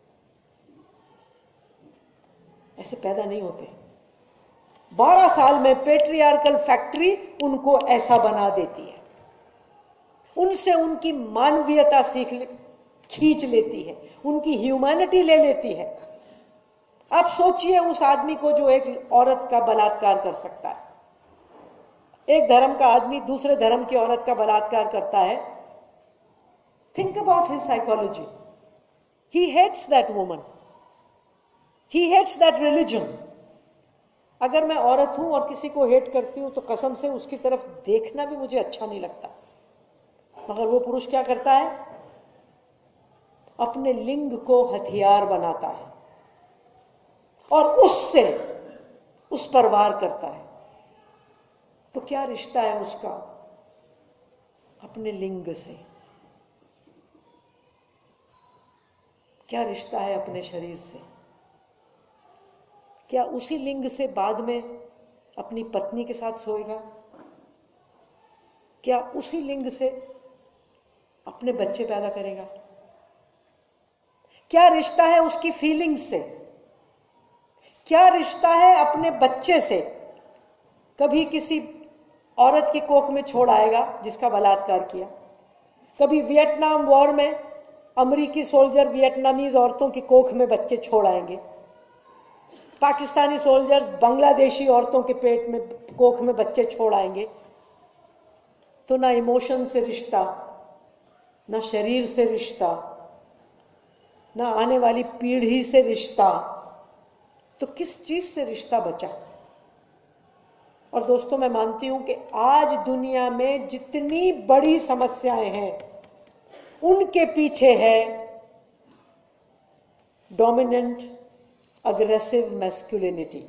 ऐसे पैदा नहीं होते। बारह साल में पेट्रियार्कल फैक्ट्री उनको ऐसा बना देती है, उनसे उनकी मानवीयता सीख ले, खींच लेती है, उनकी ह्यूमैनिटी ले लेती है। आप सोचिए उस आदमी को जो एक औरत का बलात्कार कर सकता है। एक धर्म का आदमी दूसरे धर्म की औरत का बलात्कार करता है। Think about his psychology. He hates that woman, he hates that religion. अगर मैं औरत हूं और किसी को हेट करती हूं तो कसम से उसकी तरफ देखना भी मुझे अच्छा नहीं लगता। मगर वो पुरुष क्या करता है? अपने लिंग को हथियार बनाता है और उससे उस पर वार करता है। तो क्या रिश्ता है उसका अपने लिंग से? क्या रिश्ता है अपने शरीर से? क्या उसी लिंग से बाद में अपनी पत्नी के साथ सोएगा? क्या उसी लिंग से अपने बच्चे पैदा करेगा? क्या रिश्ता है उसकी फीलिंग्स से? क्या रिश्ता है अपने बच्चे से? कभी किसी औरत की कोख में छोड़ आएगा जिसका बलात्कार किया। कभी वियतनाम वॉर में अमेरिकी सोल्जर वियतनामीज औरतों की कोख में बच्चे छोड़ आएंगे। पाकिस्तानी सोल्जर्स बांग्लादेशी औरतों के पेट में कोख में बच्चे छोड़ आएंगे। तो ना इमोशन से रिश्ता, ना शरीर से रिश्ता, ना आने वाली पीढ़ी से रिश्ता, तो किस चीज से रिश्ता बचा? और दोस्तों, मैं मानती हूं कि आज दुनिया में जितनी बड़ी समस्याएं हैं उनके पीछे है डोमिनेंट अग्रेसिव मैस्कुलिनिटी।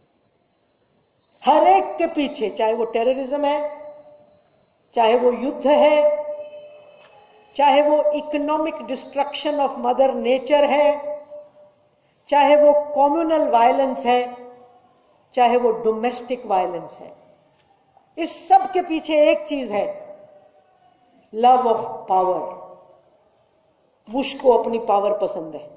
हर एक के पीछे, चाहे वो टेररिज्म है, चाहे वो युद्ध है, चाहे वो economic destruction of mother nature है, चाहे वो कम्युनल वायलेंस है, चाहे वो डोमेस्टिक वायलेंस है, इस सब के पीछे एक चीज है, लव ऑफ पावर। बुश को अपनी पावर पसंद है,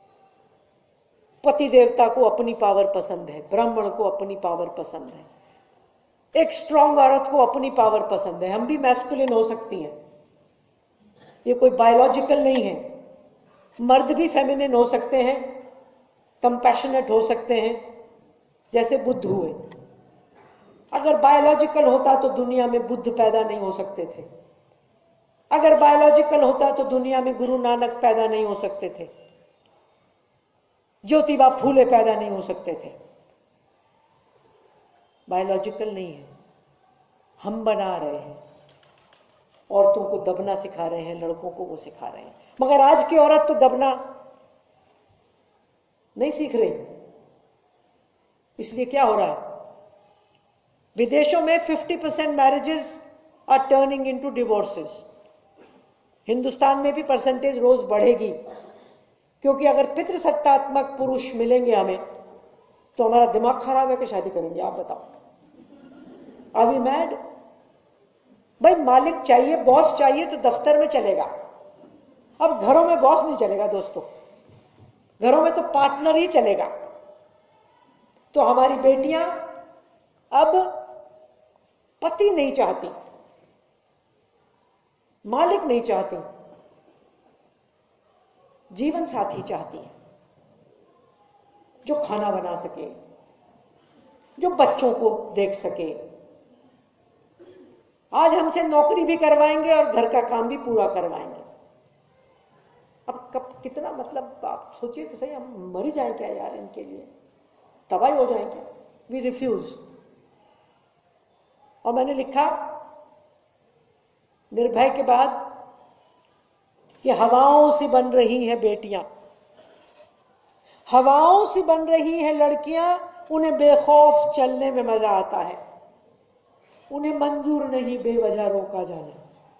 पति देवता को अपनी पावर पसंद है, ब्राह्मण को अपनी पावर पसंद है, एक स्ट्रांग औरत को अपनी पावर पसंद है। हम भी मैस्कुलिन हो सकती हैं, ये कोई बायोलॉजिकल नहीं है। मर्द भी फेमिनिन हो सकते हैं, कंपैशनेट हो सकते हैं, जैसे बुद्ध हुए। अगर बायोलॉजिकल होता तो दुनिया में बुद्ध पैदा नहीं हो सकते थे। अगर बायोलॉजिकल होता तो दुनिया में गुरु नानक पैदा नहीं हो सकते थे, ज्योतिबा फूले पैदा नहीं हो सकते थे। बायोलॉजिकल नहीं है, हम बना रहे हैं। औरतों को दबना सिखा रहे हैं, लड़कों को वो सिखा रहे हैं। मगर आज की औरत तो दबना नहीं सीख रही। इसलिए क्या हो रहा है? विदेशों में fifty percent marriages are turning into divorces. Hindustan में भी परसेंटेज रोज बढ़ेगी, क्योंकि अगर पितृसत्तात्मक पुरुष मिलेंगे हमें तो हमारा दिमाग खराब है कि शादी करेंगे। आप बताओ, आर वी मैड? भाई मालिक चाहिए, बॉस चाहिए तो दफ्तर में चलेगा। अब घरों में बॉस नहीं चलेगा दोस्तों, घरों में तो पार्टनर ही चलेगा। तो हमारी बेटियां अब पति नहीं चाहती, मालिक नहीं चाहती, जीवन साथी चाहती है, जो खाना बना सके, जो बच्चों को देख सके, आज हमसे नौकरी भी करवाएंगे और घर का काम भी पूरा करवाएंगे। अब कब कितना, मतलब आप सोचिए तो सही, हम मर जाएं क्या यार इनके लिए, तबाही हो जाएं क्या? We refuse. और मैंने लिखा निर्भय के बाद कि हवाओं से बन रही हैं बेटियां, हवाओं से बन रही हैं लड़कियां, उन्हें बेखौफ चलने में मजा आता है, उन्हें मंजूर नहीं बेवजह रोका जाना।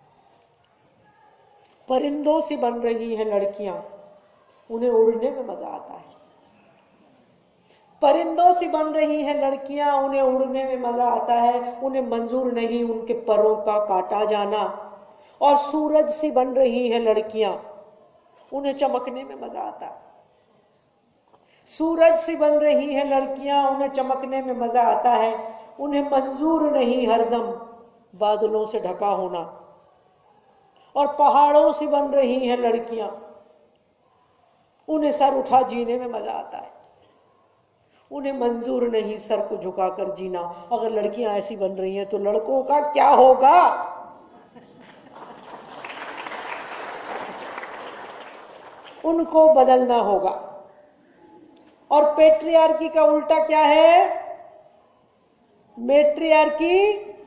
परिंदों से बन रही हैं लड़कियां, उन्हें उड़ने में मजा आता है। परिंदों से बन रही हैं लड़कियां, उन्हें उड़ने में मजा आता है, उन्हें मंजूर नहीं उनके परों का काटा जाना। और सूरज से बन रही हैं लड़कियां, उन्हें चमकने में मजा आता है। सूरज से बन रही हैं लड़कियां, उन्हें चमकने में मजा आता है, उन्हें मंजूर नहीं हरदम बादलों से ढका होना। और पहाड़ों से बन रही हैं लड़कियां, उन्हें सर उठा जीने में मजा आता है, उन्हें मंजूर नहीं सर को झुकाकर जीना। अगर लड़कियां ऐसी बन रही हैं तो लड़कों का क्या होगा? उनको बदलना होगा। और पेट्रियार्की का उल्टा क्या है? मेट्रियार्की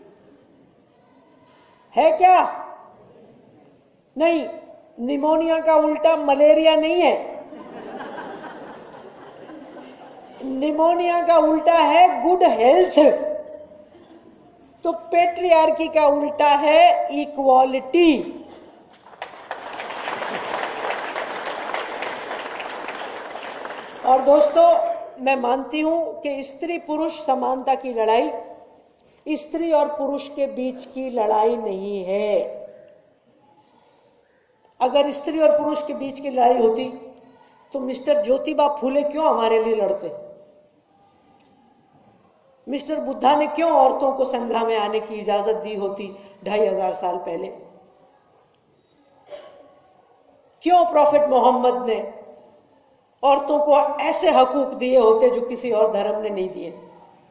है क्या? नहीं, निमोनिया का उल्टा मलेरिया नहीं है, निमोनिया का उल्टा है गुड हेल्थ। तो पेट्रियार्की का उल्टा है इक्वालिटी। और दोस्तों, मैं मानती हूं कि स्त्री पुरुष समानता की लड़ाई स्त्री और पुरुष के बीच की लड़ाई नहीं है। अगर स्त्री और पुरुष के बीच की लड़ाई होती तो मिस्टर ज्योतिबा फूले क्यों हमारे लिए लड़ते? मिस्टर बुद्धा ने क्यों औरतों को संग्रह में आने की इजाजत दी होती ढाई हजार साल पहले? क्यों प्रॉफिट मोहम्मद ने औरतों को ऐसे हकूक दिए होते जो किसी और धर्म ने नहीं दिए?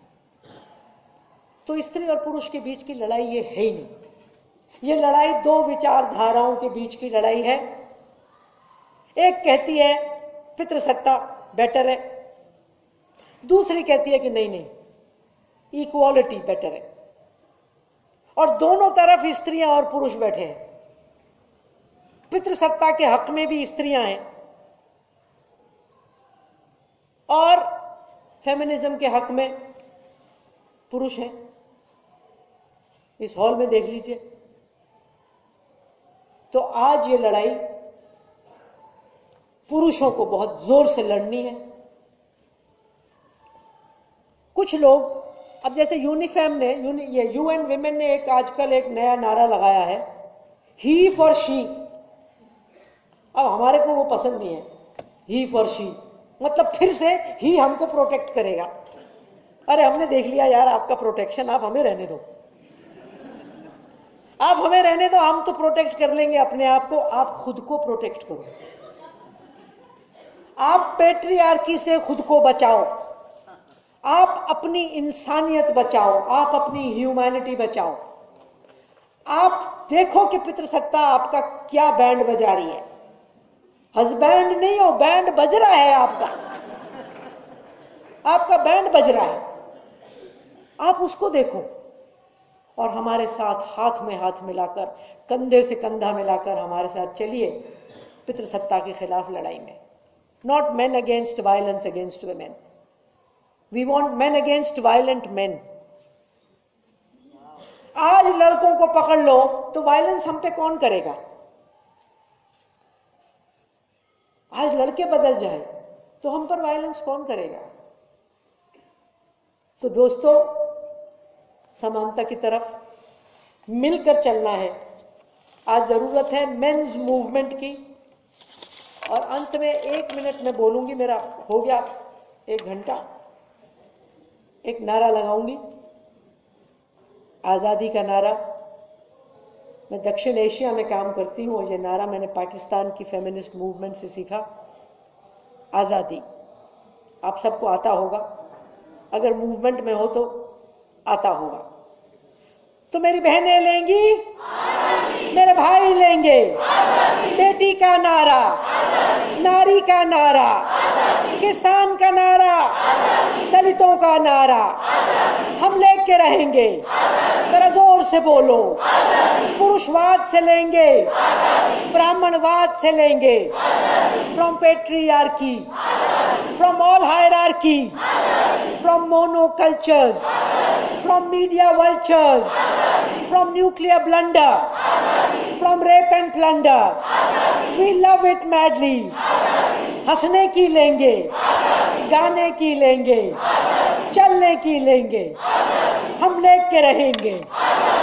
तो स्त्री और पुरुष के बीच की लड़ाई ये है ही नहीं। ये लड़ाई दो विचारधाराओं के बीच की लड़ाई है। एक कहती है पितृसत्ता बेटर है, दूसरी कहती है कि नहीं नहीं इक्वालिटी बेटर है। और दोनों तरफ स्त्रियां और पुरुष बैठे हैं। पितृसत्ता के हक में भी स्त्रियां हैं और फेमिनिज्म के हक में पुरुष हैं। इस हॉल में देख लीजिए। तो आज ये लड़ाई पुरुषों को बहुत जोर से लड़नी है। कुछ लोग, अब जैसे यूनिफेम ने, यूनि, ये यूएन विमेन ने एक आजकल एक नया नारा लगाया है, ही फॉर शी। अब हमारे को वो पसंद नहीं है, ही फॉर शी मतलब फिर से ही हमको प्रोटेक्ट करेगा। अरे हमने देख लिया यार आपका प्रोटेक्शन, आप हमें रहने दो, आप हमें रहने दो, हम तो प्रोटेक्ट कर लेंगे अपने आप को, आप खुद को प्रोटेक्ट करो। आप पेट्रियार्की से खुद को बचाओ, आप अपनी इंसानियत बचाओ, आप अपनी ह्यूमैनिटी बचाओ। आप देखो कि पितृसत्ता आपका क्या बैंड बजा रही है। हस्बैंड नहीं हो, बैंड बज रहा है आपका, आपका बैंड बज रहा है। आप उसको देखो और हमारे साथ हाथ में हाथ मिलाकर, कंधे से कंधा मिलाकर हमारे साथ चलिए पितृसत्ता के खिलाफ लड़ाई में। Not men against violence against women, we want men against violent men. आज लड़कों को पकड़ लो तो वायलेंस हम पे कौन करेगा? आज लड़के बदल जाए तो हम पर वायलेंस कौन करेगा? तो दोस्तों, समानता की तरफ मिलकर चलना है। आज जरूरत है मेंस मूवमेंट की। और अंत में एक मिनट में बोलूंगी, मेरा हो गया एक घंटा, एक नारा लगाऊंगी, आजादी का नारा। मैं दक्षिण एशिया में काम करती हूँ और ये नारा मैंने पाकिस्तान की फेमिनिस्ट मूवमेंट से सीखा। आजादी आप सबको आता होगा, अगर मूवमेंट में हो तो आता होगा। तो मेरी बहनें लेंगी, मेरे भाई लेंगे। बेटी का नारा, नारी का नारा, किसान का नारा, दलितों का नारा हम लेके रहेंगे। जरा जोर से बोलो। पुरुषवाद से लेंगे, ब्राह्मणवाद से लेंगे। From patriarchy, from all hierarchy, from monocultures, from media vultures, from nuclear blunder, from rape and plunder. We love it madly. हंसने की लेंगे, गाने की लेंगे, चलने की लेंगे, हम लेके रहेंगे।